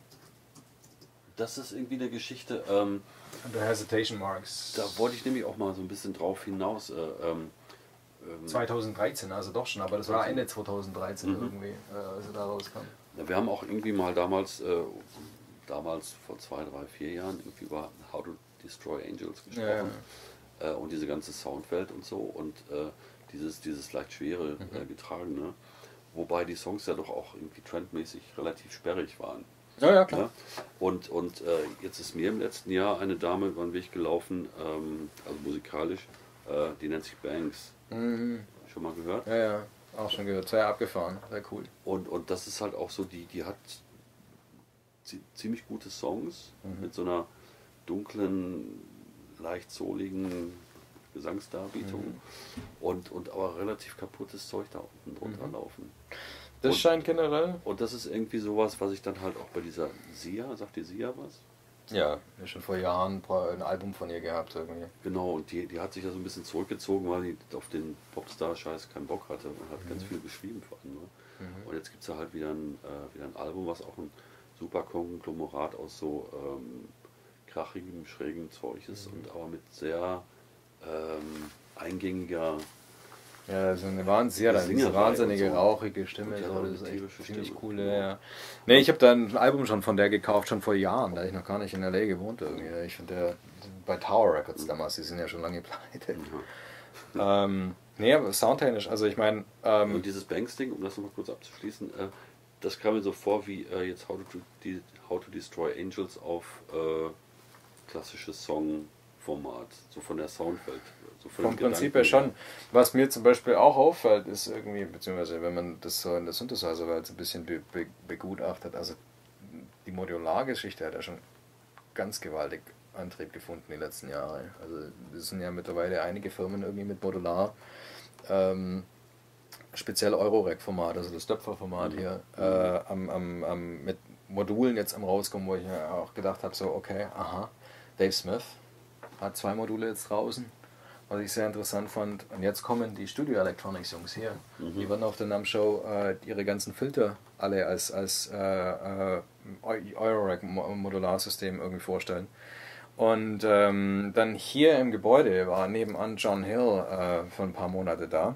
das ist irgendwie eine Geschichte. Ähm, The Hesitation Marks. da wollte ich nämlich auch mal so ein bisschen drauf hinaus. Äh, ähm, ähm, zweitausenddreizehn, also doch schon, aber das war Ende zweitausenddreizehn Mhm. irgendwie, äh, als er da rauskam. Ja, wir haben auch irgendwie mal damals, äh, damals vor zwei, drei, vier Jahren irgendwie über How to Destroy Angels gesprochen. Ja. Äh, und diese ganze Soundwelt und so und äh, dieses, dieses leicht schwere Mhm. äh, Getragene. Wobei die Songs ja doch auch irgendwie trendmäßig relativ sperrig waren. Ja, ja, klar. Ja? Und, und äh, jetzt ist mir im letzten Jahr eine Dame über den Weg gelaufen, ähm, also musikalisch, äh, die nennt sich Banks. Mhm. Schon mal gehört? Ja, ja, auch schon gehört. Sehr abgefahren, sehr cool. Und, und das ist halt auch so, die, die hat zi- ziemlich gute Songs Mhm. mit so einer dunklen, leicht souligen Gesangsdarbietung Mhm. und, und aber relativ kaputtes Zeug da unten drunter Mhm. laufen. Das Und- scheint generell. Und das ist irgendwie sowas, was ich dann halt auch bei dieser Sia, sagt die Sia was? Ja, ich schon vor Jahren ein Album von ihr gehabt irgendwie. Genau, und die, die hat sich ja so ein bisschen zurückgezogen, weil die auf den Popstar-Scheiß keinen Bock hatte und hat ganz viel geschrieben für andere. Mhm. Und jetzt gibt es ja halt wieder ein, äh, wieder ein Album, was auch ein super Konglomerat aus so ähm, krachigem, schrägem Zeug ist und aber mit sehr ähm, eingängiger. Ja, also eine wahnsinnig, Die diese Singerei wahnsinnige, und so. rauchige Stimme, Und die hat so, auch das eine ist tierische echt ziemlich Stimme. coole, ja. Ne, ich habe da ein Album schon von der gekauft, schon vor Jahren, da ich noch gar nicht in L A gewohnt irgendwie. Ich finde der bei Tower Records damals, die sind ja schon lange pleite. Ja. Ähm, nee, aber soundtechnisch, also ich meine, ähm, Und dieses Banks-Ding, um das nochmal kurz abzuschließen, äh, das kam mir so vor wie äh, jetzt How to, De How to Destroy Angels auf äh, klassisches Songformat, so von der Soundwelt. So von vom den Prinzip her Gedanken schon. Was mir zum Beispiel auch auffällt, ist irgendwie, beziehungsweise wenn man das so in der Synthesizer-Welt so ein bisschen be be begutachtet, also die Modulargeschichte hat ja schon ganz gewaltig Antrieb gefunden die letzten Jahre. Also es sind ja mittlerweile einige Firmen irgendwie mit Modular, ähm, speziell Eurorack-Format, also das Töpfer-Format Mhm. hier, äh, am, am, am, mit Modulen jetzt am rauskommen, wo ich ja auch gedacht habe, so okay, aha, Dave Smith hat zwei Module jetzt draußen, was ich sehr interessant fand. Und jetzt kommen die Studio Electronics Jungs hier. Mhm. Die werden auf der NAMM Show äh, ihre ganzen Filter alle als, als äh, äh, Eurorack Modularsystem irgendwie vorstellen. Und ähm, dann hier im Gebäude war nebenan John Hill äh, für ein paar Monate da.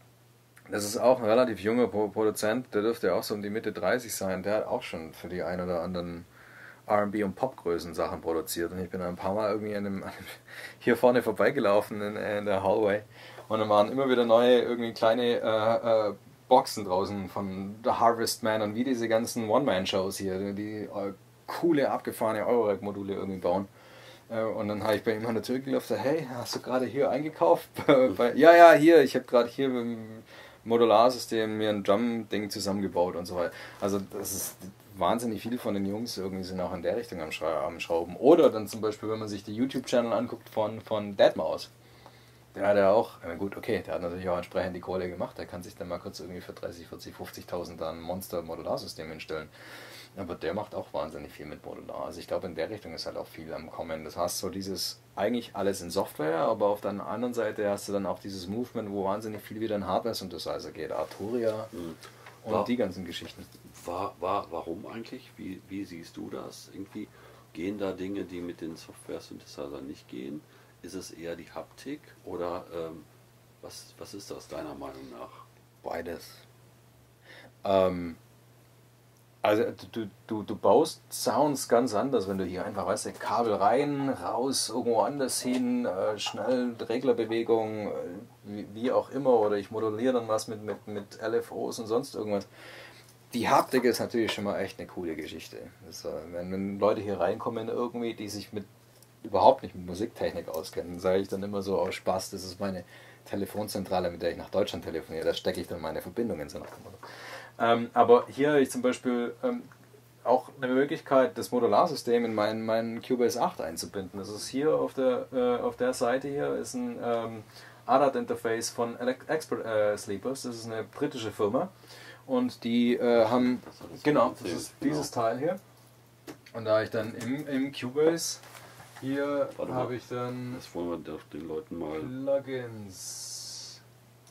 Das ist auch ein relativ junger Pro Produzent, der dürfte auch so um die Mitte dreißig sein. Der hat auch schon für die ein oder anderen R and B und Popgrößen Sachen produziert. Und ich bin ein paar Mal irgendwie an dem, hier vorne vorbeigelaufen in, in der Hallway. Und dann waren immer wieder neue, irgendwie kleine äh, äh, Boxen draußen von The Harvest Man und wie diese ganzen One-Man-Shows hier, die äh, coole, abgefahrene Eurorack-Module irgendwie bauen. Äh, und dann habe ich bei ihm an der Tür geklopft, hey, hast du gerade hier eingekauft? Bei, ja, ja, hier, ich habe gerade hier im Modularsystem mir ein Drum-Ding zusammengebaut und so weiter. Also das ist wahnsinnig viele von den Jungs irgendwie sind auch in der Richtung am, Schra am Schrauben. Oder dann zum Beispiel, wenn man sich die YouTube-Channel anguckt von, von deadmau five. Der hat ja auch, ja gut, okay, der hat natürlich auch entsprechend die Kohle gemacht. Der kann sich dann mal kurz irgendwie für dreißig, vierzig, fünfzigtausend dann ein Monster-Modularsystem hinstellen. Aber der macht auch wahnsinnig viel mit Modular. Also ich glaube, in der Richtung ist halt auch viel am Kommen. Das heißt so dieses, eigentlich alles in Software, aber auf der anderen Seite hast du dann auch dieses Movement, wo wahnsinnig viel wieder in Hardware-Synthesizer geht. Arturia mhm. und war, die ganzen Geschichten. War, war, warum eigentlich? Wie, wie siehst du das? Irgendwie gehen da Dinge, die mit den Software-Synthesizern nicht gehen? Ist es eher die Haptik oder ähm, was, was ist das deiner Meinung nach? Beides. Ähm, also du, du, du baust Sounds ganz anders, wenn du hier einfach, weißt du, Kabel rein, raus, irgendwo anders hin, äh, schnell Reglerbewegung, äh, wie, wie auch immer, oder ich modelliere dann was mit, mit, mit L F Os und sonst irgendwas. Die Haptik ist natürlich schon mal echt eine coole Geschichte. Das, äh, wenn, wenn Leute hier reinkommen irgendwie, die sich mit überhaupt nicht mit Musiktechnik auskennen, sage ich dann immer so aus Spaß, das ist meine Telefonzentrale, mit der ich nach Deutschland telefoniere, da stecke ich dann meine Verbindungen so nach dem Motto. Ähm, aber hier habe ich zum Beispiel ähm, auch eine Möglichkeit, das Modularsystem in meinen, meinen Cubase acht einzubinden. Das ist hier auf der, äh, auf der Seite hier ist ein ähm, A D A T-Interface von Expert äh, Sleepers, das ist eine britische Firma und die äh, haben, das genau, das ist dieses Teil hier und da ich dann im, im Cubase hier habe ich dann das wollen wir den Leuten mal Plugins.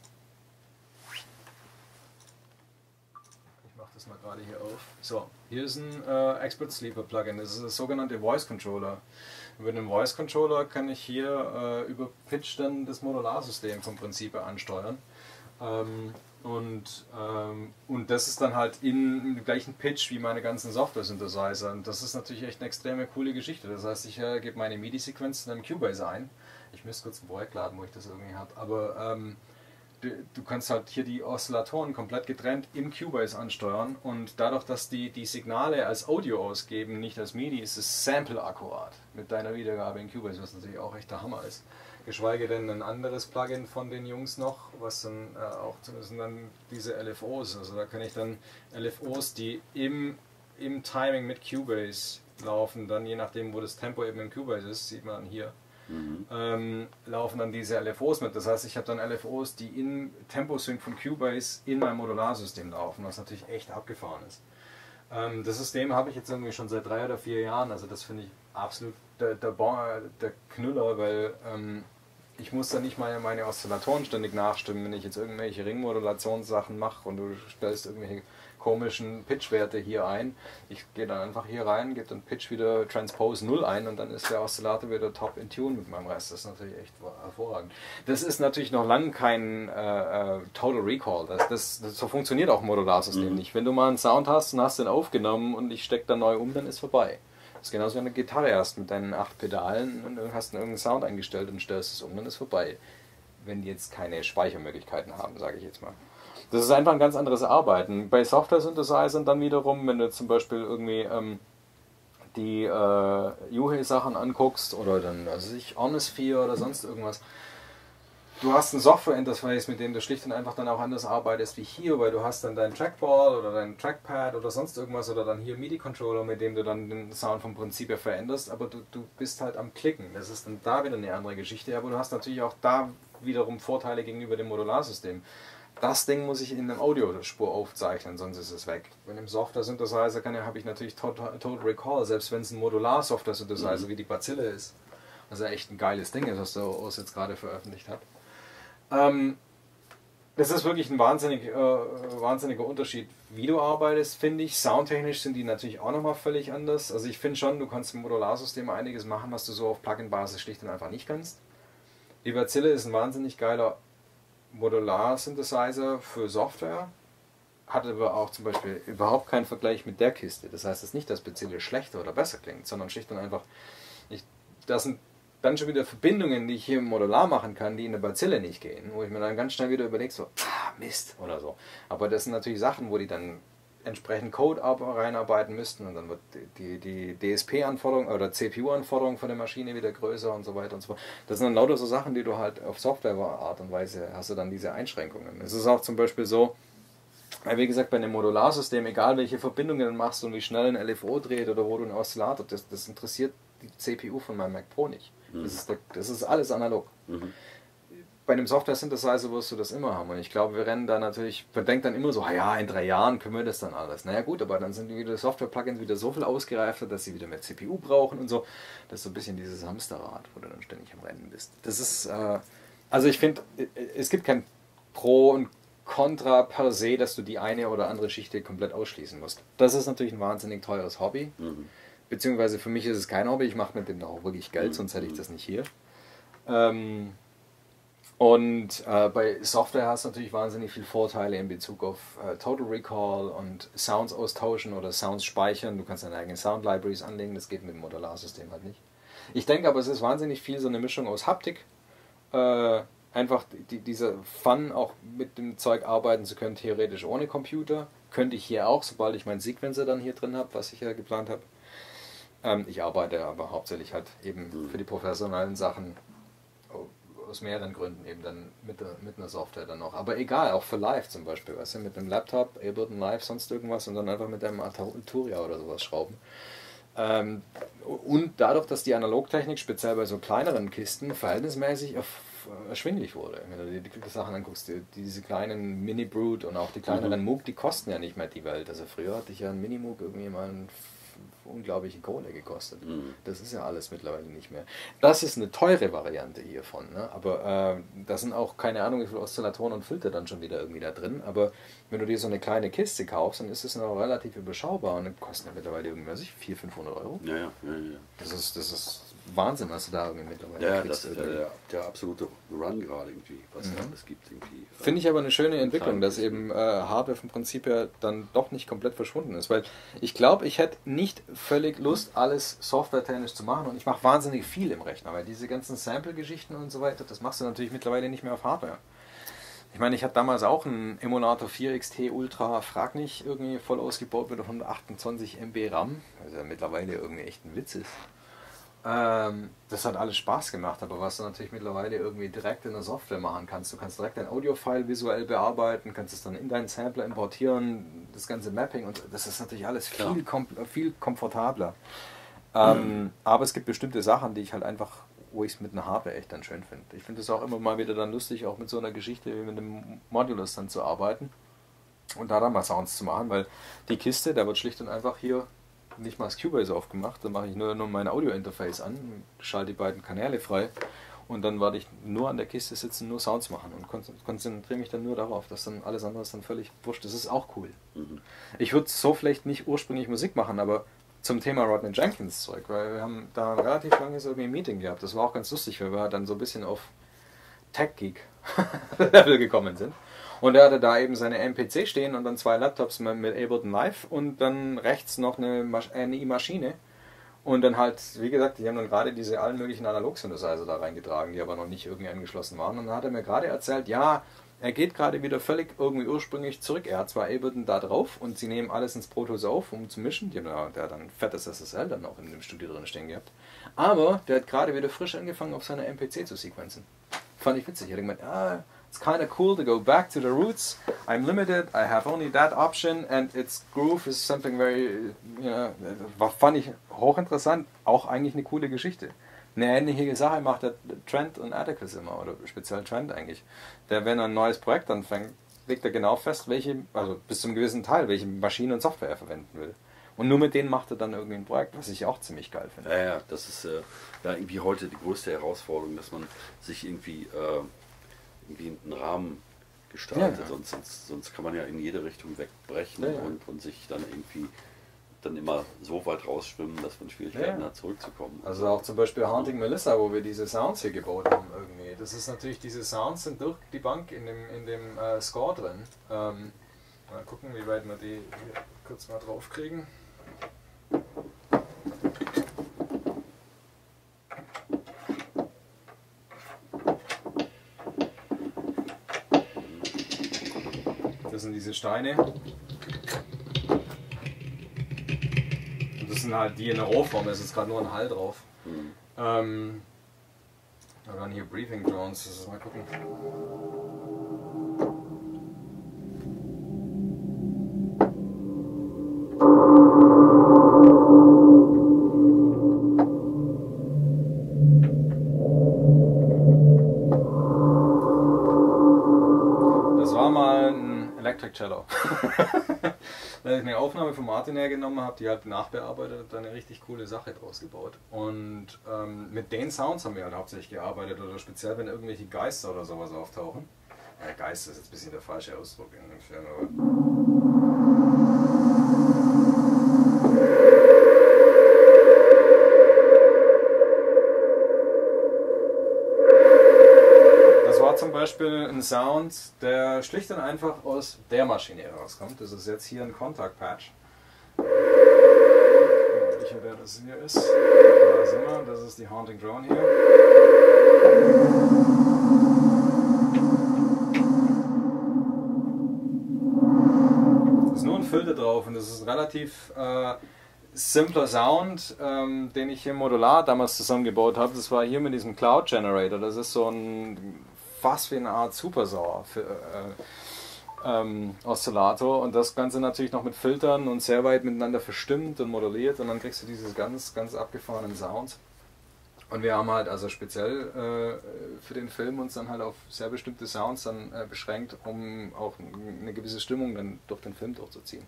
Ich mache das mal gerade hier auf. So, hier ist ein äh, Expert Sleeper Plugin. Das ist das sogenannte Voice Controller. Über den Voice Controller kann ich hier äh, über Pitch dann das Modularsystem vom Prinzip her ansteuern. Ähm, Und, ähm, und das ist dann halt in, im gleichen Pitch wie meine ganzen Software-Synthesizer. Und das ist natürlich echt eine extreme coole Geschichte. Das heißt, ich äh, gebe meine MIDI-Sequenzen in Cubase ein. Ich müsste kurz ein Projekt laden, wo ich das irgendwie habe. Aber ähm, du, du kannst halt hier die Oszillatoren komplett getrennt im Cubase ansteuern. Und dadurch, dass die die Signale als Audio ausgeben, nicht als MIDI, ist es Sample-akkurat mit deiner Wiedergabe in Cubase, was natürlich auch echt der Hammer ist. Geschweige denn ein anderes Plugin von den Jungs noch, was dann äh, auch sind dann diese L F Os. Also da kann ich dann L F Os, die im, im Timing mit Cubase laufen, dann je nachdem, wo das Tempo eben im Cubase ist, sieht man hier, mhm. ähm, laufen dann diese L F Os mit. Das heißt, ich habe dann L F Os, die in Tempo-Sync von Cubase in mein Modularsystem laufen, was natürlich echt abgefahren ist. Ähm, das System habe ich jetzt irgendwie schon seit drei oder vier Jahren, also das finde ich absolut der, der, der Knüller, weil ähm, ich muss dann nicht mal meine Oszillatoren ständig nachstimmen, wenn ich jetzt irgendwelche Ringmodulationssachen mache und du stellst irgendwelche komischen Pitchwerte hier ein. Ich gehe dann einfach hier rein, gebe den Pitch wieder Transpose null ein und dann ist der Oszillator wieder top in Tune mit meinem Rest. Das ist natürlich echt hervorragend. Das ist natürlich noch lange kein äh, äh, Total Recall. Das, das, das, so funktioniert auch ein Modularsystem mhm. nicht. Wenn du mal einen Sound hast und hast den aufgenommen und ich stecke dann neu um, dann ist vorbei. Das ist genauso, wenn du eine Gitarre hast mit deinen acht Pedalen und du hast irgendeinen Sound eingestellt und stellst es um, dann ist vorbei. Wenn die jetzt keine Speichermöglichkeiten haben, sage ich jetzt mal. Das ist einfach ein ganz anderes Arbeiten. Bei Software-Synthesizern dann wiederum, wenn du zum Beispiel irgendwie ähm, die äh, Juhe-Sachen anguckst oder dann, also ich, Onosphere oder sonst irgendwas, du hast ein Software-Interface, mit dem du schlicht und einfach dann auch anders arbeitest wie hier, weil du hast dann dein Trackball oder dein Trackpad oder sonst irgendwas oder dann hier MIDI-Controller, mit dem du dann den Sound vom Prinzip her veränderst, aber du, du bist halt am Klicken. Das ist dann da wieder eine andere Geschichte, aber du hast natürlich auch da wiederum Vorteile gegenüber dem Modularsystem. Das Ding muss ich in einer Audiospur aufzeichnen, sonst ist es weg. Wenn im Software-Synthesizer kann, habe ich natürlich Total, Total Recall, selbst wenn es ein Modular-Software-Synthesizer mhm. wie die Bazille ist. Was ja echt ein geiles Ding ist, was der O S jetzt gerade veröffentlicht hat. Ähm, das ist wirklich ein wahnsinnig, äh, wahnsinniger Unterschied, wie du arbeitest, finde ich. Soundtechnisch sind die natürlich auch nochmal völlig anders. Also ich finde schon, du kannst im Modularsystem einiges machen, was du so auf Plugin-Basis schlicht und einfach nicht kannst. Die Bazille ist ein wahnsinnig geiler Modular-Synthesizer für Software, hat aber auch zum Beispiel überhaupt keinen Vergleich mit der Kiste. Das heißt, es ist nicht, dass Bazille schlechter oder besser klingt, sondern schlicht und einfach, ich, das sind dann schon wieder Verbindungen, die ich hier im Modular machen kann, die in der Bazille nicht gehen, wo ich mir dann ganz schnell wieder überlege, so, ah, Mist oder so. Aber das sind natürlich Sachen, wo die dann entsprechend Code reinarbeiten müssten und dann wird die, die D S P-Anforderung oder C P U-Anforderung von der Maschine wieder größer und so weiter und so fort. Das sind dann lauter so Sachen, die du halt auf Software-Art und Weise hast du dann diese Einschränkungen. Es ist auch zum Beispiel so, wie gesagt, bei einem Modularsystem, egal welche Verbindungen du machst und wie schnell ein L F O dreht oder wo du einen Oszillator, das, das interessiert die C P U von meinem Mac Pro nicht. Mhm. Das ist, der, das ist alles analog. Mhm. Bei einem Software-Synthesizer wirst du das immer haben. Und ich glaube, wir rennen da natürlich, man denkt dann immer so, ah ja, in drei Jahren können wir das dann alles. Naja gut, aber dann sind die wieder Software-Plugins wieder so viel ausgereifter, dass sie wieder mehr C P U brauchen und so. Das ist so ein bisschen dieses Hamsterrad, wo du dann ständig am Rennen bist. Das ist, äh, also ich finde, es gibt kein Pro und Contra per se, dass du die eine oder andere Schicht komplett ausschließen musst. Das ist natürlich ein wahnsinnig teures Hobby. Mhm. Beziehungsweise für mich ist es kein Hobby, ich mache mit dem auch wirklich Geld, Mhm. sonst hätte ich das nicht hier. Ähm, Und äh, bei Software hast du natürlich wahnsinnig viele Vorteile in Bezug auf äh, Total Recall und Sounds austauschen oder Sounds speichern. Du kannst deine eigenen Sound Libraries anlegen, das geht mit dem Modularsystem halt nicht. Ich denke aber, es ist wahnsinnig viel so eine Mischung aus Haptik. Äh, einfach die, dieser Fun, auch mit dem Zeug arbeiten zu können, theoretisch ohne Computer. Könnte ich hier auch, sobald ich meinen Sequencer dann hier drin habe, was ich ja geplant habe. Ähm, ich arbeite aber hauptsächlich halt eben für die professionellen Sachen aus mehreren Gründen eben dann mit, der, mit einer Software dann noch. Aber egal, auch für Live zum Beispiel, weißt du, mit einem Laptop, Ableton Live, sonst irgendwas und dann einfach mit einem Arturia oder sowas schrauben. Ähm, und dadurch, dass die Analogtechnik speziell bei so kleineren Kisten verhältnismäßig auf, äh, erschwinglich wurde. Wenn du dir die, die Sachen anguckst, die, diese kleinen Mini-Brute und auch die kleineren mhm. Moog, die kosten ja nicht mehr die Welt. Also früher hatte ich ja einen Mini-Moog irgendwie mal einen unglaubliche Kohle gekostet. Mhm. Das ist ja alles mittlerweile nicht mehr. Das ist eine teure Variante hiervon, ne? Aber äh, da sind auch keine Ahnung, wie viele Oszillatoren und Filter dann schon wieder irgendwie da drin. Aber wenn du dir so eine kleine Kiste kaufst, dann ist es noch relativ überschaubar und dann kostet ja mittlerweile irgendwie, weiß ich, vierhundert, fünfhundert Euro. Ja, ja, ja, ja. Das ist, das ist Wahnsinn, was du da irgendwie mittlerweile ja, kriegst. Das ist ja der, der absolute Run gerade irgendwie, was mhm. es gibt. Irgendwie. Finde ich aber eine schöne Entwicklung, dass eben äh, Hardware vom Prinzip her dann doch nicht komplett verschwunden ist. Weil ich glaube, ich hätte nicht völlig Lust, alles softwaretechnisch zu machen und ich mache wahnsinnig viel im Rechner, weil diese ganzen Sample-Geschichten und so weiter, das machst du natürlich mittlerweile nicht mehr auf Hardware. Ich meine, ich hatte damals auch einen Emulator vier X T Ultra, frag nicht, irgendwie voll ausgebaut mit hundertachtundzwanzig Megabyte RAM, was ja mittlerweile irgendwie echt ein Witz ist. Ähm, das hat alles Spaß gemacht, aber was du natürlich mittlerweile irgendwie direkt in der Software machen kannst, du kannst direkt dein Audio-File visuell bearbeiten, kannst es dann in deinen Sampler importieren, das ganze Mapping und das ist natürlich alles viel, kom viel komfortabler. Ähm, mhm. Aber es gibt bestimmte Sachen, die ich halt einfach, wo ich es mit einer Hardware echt dann schön finde. Ich finde es auch immer mal wieder dann lustig, auch mit so einer Geschichte wie mit dem Modulus dann zu arbeiten und da dann mal Sounds zu machen, weil die Kiste, da wird schlicht und einfach hier nicht mal das Cubase aufgemacht, dann mache ich nur, nur mein Audio-Interface an, schalte die beiden Kanäle frei und dann werde ich nur an der Kiste sitzen, nur Sounds machen und konzentriere mich dann nur darauf, dass dann alles andere ist dann völlig wurscht. Das ist auch cool. Mhm. Ich würde so vielleicht nicht ursprünglich Musik machen, aber zum Thema Rodney Jenkins Zeug, weil wir haben da ein relativ langes irgendwie Meeting gehabt. Das war auch ganz lustig, weil wir dann so ein bisschen auf Tech-Geek-Level gekommen sind. Und er hatte da eben seine M P C stehen und dann zwei Laptops mit Ableton Live und dann rechts noch eine Maschine. Und dann halt, wie gesagt, die haben dann gerade diese allen möglichen Analog-Synthesizer da reingetragen, die aber noch nicht irgendwie angeschlossen waren. Und dann hat er mir gerade erzählt, ja, er geht gerade wieder völlig irgendwie ursprünglich zurück. Er hat zwar Ableton da drauf und sie nehmen alles ins Pro Tools auf, um zu mischen. Die haben da, der hat dann ein fettes S S L dann auch in dem Studio drin stehen gehabt. Aber der hat gerade wieder frisch angefangen, auf seiner M P C zu sequenzen. Fand ich witzig. Ich hatte gemeint, ah, it's kind of cool to go back to the roots. I'm limited. I have only that option, and its groove is something very, you know, war, fand ich hochinteressant. Auch eigentlich eine coole Geschichte. Eine ähnliche Sache macht der Trent und Atticus immer, oder speziell Trent eigentlich. Der, wenn er ein neues Projekt anfängt, legt er genau fest, welche, also bis zum gewissen Teil, welche Maschine und Software er verwenden will. Und nur mit denen macht er dann irgendwie ein Projekt, was ich auch ziemlich geil finde. Ja, ja, das ist äh, ja irgendwie heute die größte Herausforderung, dass man sich irgendwie, äh, irgendwie einen Rahmen gestaltet. Ja, ja. Sonst, sonst, sonst kann man ja in jede Richtung wegbrechen ja, ja. Und, und sich dann irgendwie dann immer so weit rausschwimmen, dass man Schwierigkeiten ja. hat, zurückzukommen. Also auch zum Beispiel Haunting Melissa, wo wir diese Sounds hier gebaut haben irgendwie. Das ist natürlich, diese Sounds sind durch die Bank in dem, in dem äh, Score drin. Ähm, mal gucken, wie weit wir die hier kurz mal drauf kriegen. Das sind diese Steine. sind halt die in der Rohform, da ist jetzt gerade nur ein Hall drauf. Mhm. Ähm, wir haben hier Briefing Drones, das ist mal gucken. Das war mal ein Electric Cello. Da ich eine Aufnahme von Martin hergenommen habe, die halt nachbearbeitet und dann eine richtig coole Sache draus gebaut. Und ähm, mit den Sounds haben wir halt hauptsächlich gearbeitet, oder speziell wenn irgendwelche Geister oder sowas auftauchen. Ja, Geister ist jetzt ein bisschen der falsche Ausdruck in dem Film, aber das war zum Beispiel ein Sound, der schlicht und einfach aus der Maschine herauskommt. Das ist jetzt hier ein Contact Patch. Welcher der das hier ist. Da sind wir, das ist die Haunting Drone hier. Da ist nur ein Filter drauf und das ist ein relativ äh, simpler Sound, ähm, den ich hier modular damals zusammengebaut habe. Das war hier mit diesem Cloud Generator. Das ist so ein fast wie eine Art Supersauer für, äh, ähm, Oszillator und das Ganze natürlich noch mit Filtern und sehr weit miteinander verstimmt und modelliert und dann kriegst du diese ganz, ganz abgefahrenen Sounds. Und wir haben halt also speziell äh, für den Film uns dann halt auf sehr bestimmte Sounds dann äh, beschränkt, um auch eine gewisse Stimmung dann durch den Film durchzuziehen.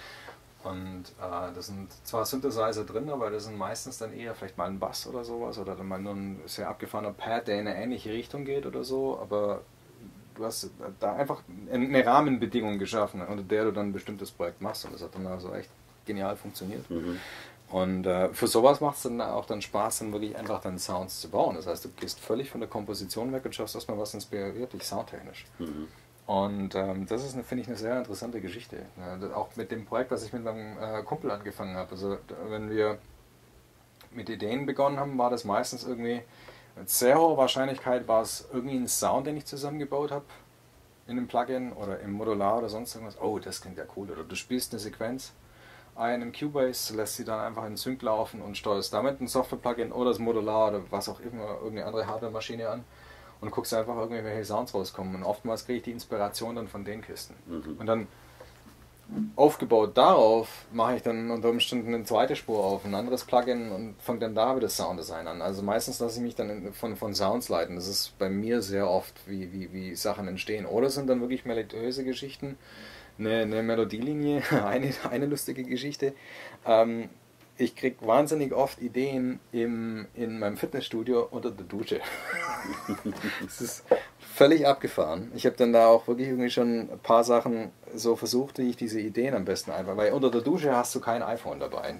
Und äh, das sind zwar Synthesizer drin, aber das sind meistens dann eher vielleicht mal ein Bass oder sowas oder dann mal nur ein sehr abgefahrener Pad, der in eine ähnliche Richtung geht oder so, aber du hast da einfach eine Rahmenbedingung geschaffen, unter der du dann ein bestimmtes Projekt machst und das hat dann also echt genial funktioniert. Mhm. Und äh, für sowas macht es dann auch dann Spaß, dann wirklich einfach dann Sounds zu bauen. Das heißt, du gehst völlig von der Komposition weg und schaffst erstmal was inspiriert dich soundtechnisch. Mhm. Und ähm, das ist, finde ich, eine sehr interessante Geschichte. Ja, auch mit dem Projekt, was ich mit meinem äh, Kumpel angefangen habe. Also wenn wir mit Ideen begonnen haben, war das meistens irgendwie, mit sehr hoher Wahrscheinlichkeit war es irgendwie ein Sound, den ich zusammengebaut habe in einem Plugin oder im Modular oder sonst irgendwas. Oh, das klingt ja cool. Oder du spielst eine Sequenz ein im Cubase, lässt sie dann einfach in Sync laufen und steuerst damit ein Software-Plugin oder das Modular oder was auch immer, irgendeine andere Hardware-Maschine an. Und guckst einfach irgendwie, welche Sounds rauskommen. Und oftmals kriege ich die Inspiration dann von den Kisten. Mhm. Und dann aufgebaut darauf mache ich dann unter Umständen eine zweite Spur auf, ein anderes Plugin und fange dann da wieder Sounddesign an. Also meistens lasse ich mich dann von, von Sounds leiten. Das ist bei mir sehr oft, wie, wie, wie Sachen entstehen. Oder sind dann wirklich melodiöse Geschichten, eine, eine Melodielinie, eine, eine lustige Geschichte. Ähm, Ich kriege wahnsinnig oft Ideen im, in meinem Fitnessstudio unter der Dusche. Das ist völlig abgefahren. Ich habe dann da auch wirklich irgendwie schon ein paar Sachen so versucht, wie ich diese Ideen am besten einfach, weil unter der Dusche hast du kein iPhone dabei.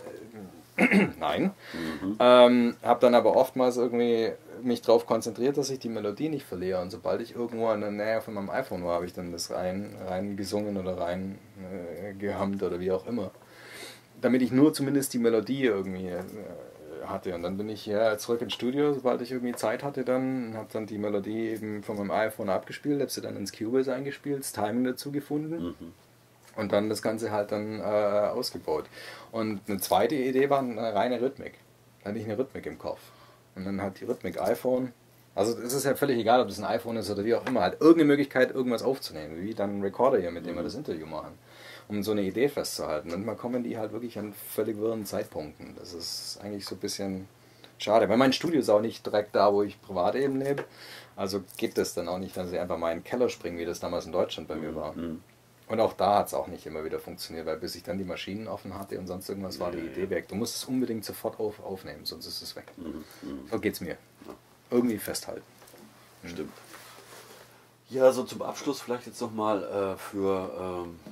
Nein. Mhm. Ähm, habe dann aber oftmals irgendwie mich darauf konzentriert, dass ich die Melodie nicht verliere. Und sobald ich irgendwo in der Nähe von meinem iPhone war, habe ich dann das rein, rein gesungen oder rein äh, gehammt oder wie auch immer. Damit ich nur zumindest die Melodie irgendwie äh, hatte. Und dann bin ich ja zurück ins Studio, sobald ich irgendwie Zeit hatte dann, habe dann die Melodie eben von meinem iPhone abgespielt, habe sie dann ins Cubase eingespielt, das Timing dazu gefunden mhm. und dann das Ganze halt dann äh, ausgebaut. Und eine zweite Idee war eine reine Rhythmik. Da hatte ich eine Rhythmik im Kopf. Und dann hat die Rhythmik iPhone, also es ist ja völlig egal, ob das ein iPhone ist oder wie auch immer, halt irgendeine Möglichkeit, irgendwas aufzunehmen, wie dann ein Recorder hier, mit dem mhm. wir das Interview machen. Um so eine Idee festzuhalten. Und manchmal kommen die halt wirklich an völlig wirren Zeitpunkten. Das ist eigentlich so ein bisschen schade. Weil mein Studio ist auch nicht direkt da, wo ich privat eben lebe. Also geht das dann auch nicht, dass ich einfach mal in den Keller springe, wie das damals in Deutschland bei mir war. Mhm. Und auch da hat es auch nicht immer wieder funktioniert, weil bis ich dann die Maschinen offen hatte und sonst irgendwas, war die ja, Idee ja. weg. Du musst es unbedingt sofort auf, aufnehmen, sonst ist es weg. Mhm. So geht's mir. Ja. Irgendwie festhalten. Stimmt. Ja, so zum Abschluss vielleicht jetzt nochmal äh, für... Ähm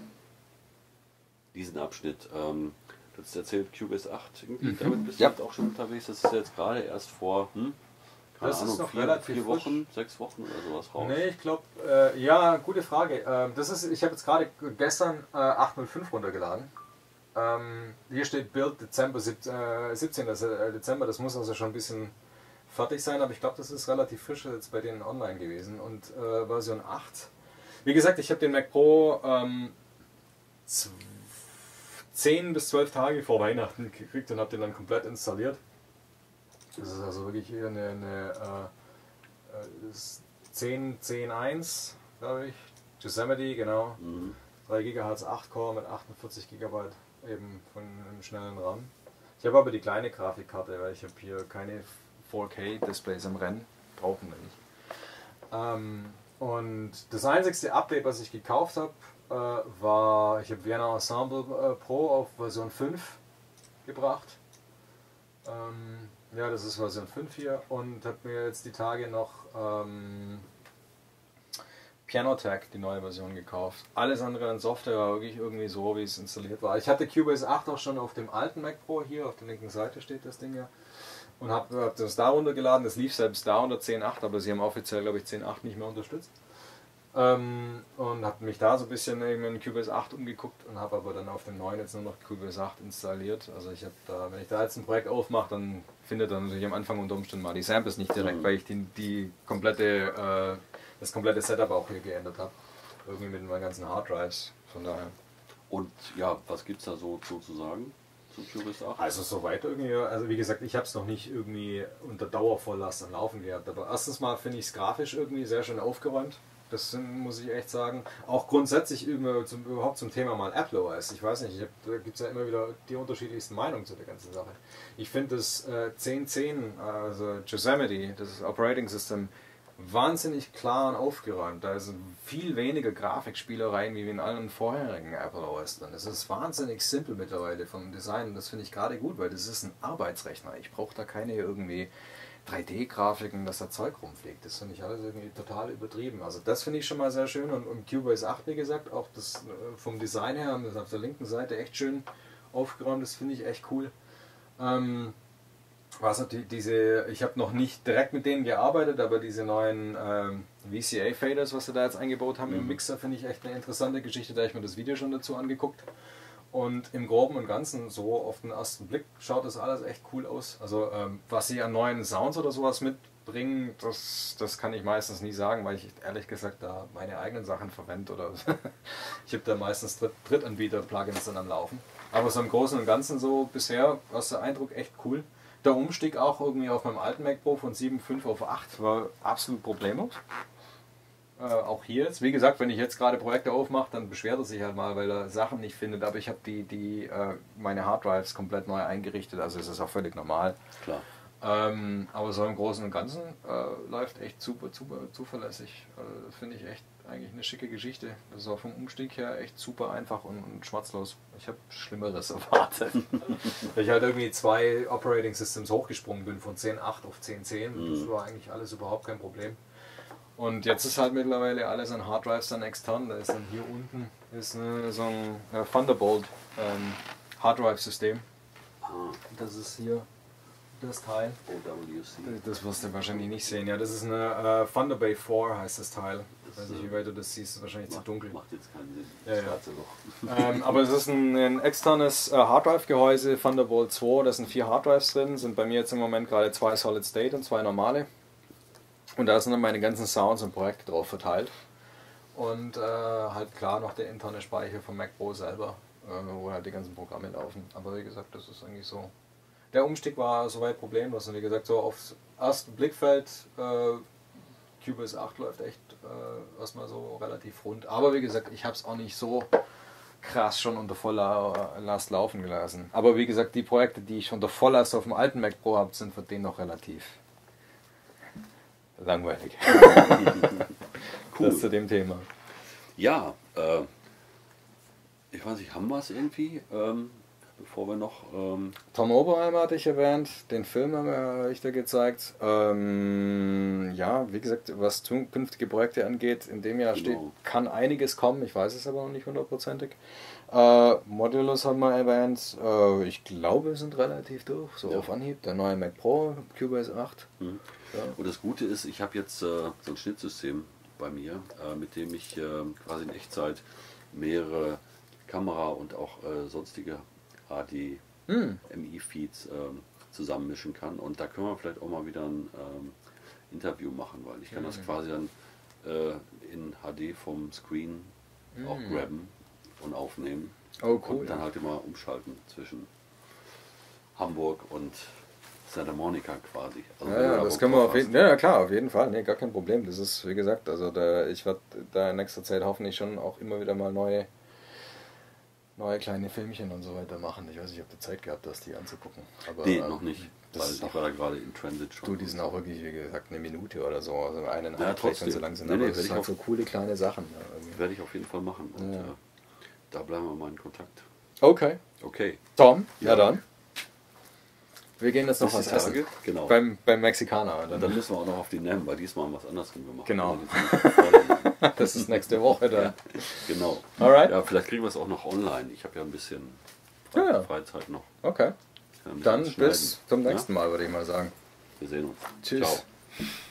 diesen Abschnitt. Ähm, du hast erzählt, Cubase acht, mhm. damit bist du ja. auch schon unterwegs. Das ist jetzt gerade erst vor, hm, keine das Ahnung, ist noch vier, relativ vier Wochen, frisch. sechs Wochen oder sowas raus. Nee, ich glaube, äh, ja, gute Frage. Ähm, das ist, ich habe jetzt gerade gestern äh, acht null fünf runtergeladen. Ähm, hier steht Build Dezember, siebzehnten Dezember, das muss also schon ein bisschen fertig sein, aber ich glaube, das ist relativ frisch jetzt bei denen online gewesen. Und äh, Version acht. Wie gesagt, ich habe den Mac Pro ähm, zehn bis zwölf Tage vor Weihnachten gekriegt und habe den dann komplett installiert. Das ist also wirklich hier eine, eine äh, zehn, zehn Punkt eins, glaube ich. Yosemite, genau. Mhm. drei Gigahertz, acht Core mit achtundvierzig Gigabyte eben von einem schnellen RAM. Ich habe aber die kleine Grafikkarte, weil ich habe hier keine vier K-Displays im Rennen. Brauchen wir nicht. Ähm, und das einzigste Update, was ich gekauft habe, äh, war, ich habe Vienna Ensemble äh, Pro auf Version fünf gebracht. Ähm, ja, das ist Version fünf hier und habe mir jetzt die Tage noch ähm, Pianotech, die neue Version, gekauft. Alles andere an Software war wirklich irgendwie so, wie es installiert war. Ich hatte Cubase acht auch schon auf dem alten Mac Pro, hier auf der linken Seite steht das Ding ja. Und habe hab das da runtergeladen, das lief selbst da unter zehn Punkt acht, aber sie haben offiziell, glaube ich, zehn Punkt acht nicht mehr unterstützt. Ähm, und habe mich da so ein bisschen eben in Cubase acht umgeguckt und habe aber dann auf dem neuen jetzt nur noch Cubase acht installiert. Also ich habe da, wenn ich da jetzt ein Projekt aufmache, dann findet er natürlich am Anfang unter Umständen mal die Samples nicht direkt, mhm. weil ich die, die komplette, äh, das komplette Setup auch hier geändert habe. Irgendwie mit meinen ganzen Harddrives, von daher. Und ja, was gibt es da so zu sagen zum Cubase acht? Also soweit irgendwie, also wie gesagt, ich habe es noch nicht irgendwie unter Dauervolllast am Laufen gehabt, aber erstens mal finde ich es grafisch irgendwie sehr schön aufgeräumt. Das muss ich echt sagen. Auch grundsätzlich zum, überhaupt zum Thema mal Apple O S. Ich weiß nicht, ich hab, da gibt es ja immer wieder die unterschiedlichsten Meinungen zu der ganzen Sache. Ich finde das äh, zehn zehn, also Yosemite, das Operating System, wahnsinnig klar und aufgeräumt. Da ist viel weniger Grafikspielereien wie in allen vorherigen Apple O S drin. Es ist wahnsinnig simpel mittlerweile vom Design und das finde ich gerade gut, weil das ist ein Arbeitsrechner. Ich brauche da keine irgendwie drei D-Grafiken, dass da Zeug rumfliegt. Das finde ich alles irgendwie total übertrieben. Also das finde ich schon mal sehr schön und, und Cubase acht, wie gesagt, auch das vom Design her, das auf der linken Seite echt schön aufgeräumt, das finde ich echt cool. Ähm, was natürlich diese, ich habe noch nicht direkt mit denen gearbeitet, aber diese neuen ähm, V C A-Faders, was sie da jetzt eingebaut haben mhm. im Mixer, finde ich echt eine interessante Geschichte, da habe ich mir das Video schon dazu angeguckt. Und im Groben und Ganzen, so auf den ersten Blick, schaut das alles echt cool aus. Also ähm, was sie an neuen Sounds oder sowas mitbringen, das, das kann ich meistens nie sagen, weil ich ehrlich gesagt da meine eigenen Sachen verwende. Oder ich habe da meistens Dritt Drittanbieter-Plugins dann am Laufen. Aber so im Großen und Ganzen so bisher war der Eindruck echt cool. Der Umstieg auch irgendwie auf meinem alten Mac Pro von sieben Punkt fünf auf acht war absolut problemlos. Äh, auch hier jetzt, wie gesagt, wenn ich jetzt gerade Projekte aufmache, dann beschwert er sich halt mal, weil er Sachen nicht findet, aber ich habe die, die, äh, meine Harddrives komplett neu eingerichtet, also ist das auch völlig normal. Klar. Ähm, aber so im Großen und Ganzen äh, läuft echt super, super zuverlässig. Also, das finde ich echt eigentlich eine schicke Geschichte. Das ist auch vom Umstieg her echt super einfach und, und schmerzlos. Ich habe Schlimmeres erwartet. Weil ich halt irgendwie zwei Operating Systems hochgesprungen bin, von zehn Punkt acht auf zehn Punkt zehn. Mhm. Das war eigentlich alles überhaupt kein Problem. Und jetzt ist halt mittlerweile alles an Harddrives dann extern. Da ist dann hier unten ist eine, so ein ja, Thunderbolt ähm, Harddrive-System. Das ist hier das Teil. O W C. Das wirst du wahrscheinlich nicht sehen. Ja, das ist eine äh, Thunderbay vier heißt das Teil. Ich weiß nicht, wie weit du das siehst, ist wahrscheinlich macht, zu dunkel. Macht jetzt keinen Sinn. Ja, Das ja. schwarze Loch. ähm, aber es ist ein, ein externes äh, Harddrive-Gehäuse, Thunderbolt zwei. Da sind vier Harddrives drin. Sind bei mir jetzt im Moment gerade zwei Solid State und zwei normale. Und da sind dann meine ganzen Sounds und Projekte drauf verteilt. Und äh, halt klar noch der interne Speicher vom Mac Pro selber, äh, wo halt die ganzen Programme laufen. Aber wie gesagt, das ist eigentlich so. Der Umstieg war soweit problemlos. Und wie gesagt, so aufs erste Blickfeld, äh, Cubase acht läuft echt äh, erstmal so relativ rund. Aber wie gesagt, ich habe es auch nicht so krass schon unter voller Last laufen gelassen. Aber wie gesagt, die Projekte, die ich unter Volllast auf dem alten Mac Pro habe, sind für den noch relativ langweilig. Cool. Das zu dem Thema. Ja, äh, ich weiß nicht, haben wir es irgendwie, ähm, bevor wir noch... Ähm Tom Oberheim hatte ich erwähnt, den Film haben wir ich da gezeigt. Ähm, ja, wie gesagt, was zukünftige Projekte angeht, in dem Jahr Genau. steht, kann einiges kommen, ich weiß es aber noch nicht hundertprozentig. Äh, Modulus haben wir erwähnt, äh, ich glaube, wir sind relativ durch, so Ja. auf Anhieb. Der neue Mac Pro, Cubase acht. Mhm. Ja. Und das Gute ist, ich habe jetzt äh, so ein Schnittsystem bei mir, äh, mit dem ich äh, quasi in Echtzeit mehrere Kamera- und auch äh, sonstige H D Hm. M I-Feeds ähm, zusammenmischen kann. Und da können wir vielleicht auch mal wieder ein ähm, Interview machen, weil ich kann das Mhm. quasi dann äh, in H D vom Screen auch Mhm. grabben und aufnehmen. Oh, cool. Und dann halt immer umschalten zwischen Hamburg und Santa Monica quasi. Also Ja, wenn du ja, da das Bock können wir drauf auf jeden hast. Ja, klar, auf jeden Fall. Nee, gar kein Problem. Das ist, wie gesagt, also da, ich werde da in nächster Zeit hoffentlich schon auch immer wieder mal neue, neue kleine Filmchen und so weiter machen. Ich weiß nicht, ob du Zeit gehabt hast, die anzugucken. Aber, Nee, ähm, noch nicht. das Weil ist ich auch- war da gerade in Transit schon. Du, die sind auch wirklich, wie gesagt, eine Minute oder so. Also einen Ja, ja, trotzdem. wenn sie lang sind. Nee, aber nee, das werd sind ich halt auch- so coole kleine Sachen. Ja, irgendwie. Werde ich auf jeden Fall machen. Und Ja. äh, da bleiben wir mal in Kontakt. Okay. Okay. Tom, ja, Ja. dann. Wir gehen jetzt noch Bis was die essen. Tage. Genau. Beim, beim Mexikaner. Und dann müssen wir auch noch auf die N E M, weil diesmal haben wir was anderes gemacht. Genau. Also die sind voll- Das ist nächste Woche dann. ja, genau. Alright. Ja, vielleicht kriegen wir es auch noch online. Ich habe ja ein bisschen Fre Ja, ja. Freizeit noch. Okay. Ja, ein bisschen Dann schneiden. bis zum Ja? nächsten Mal, würde ich mal sagen. Wir sehen uns. Tschüss. Ciao.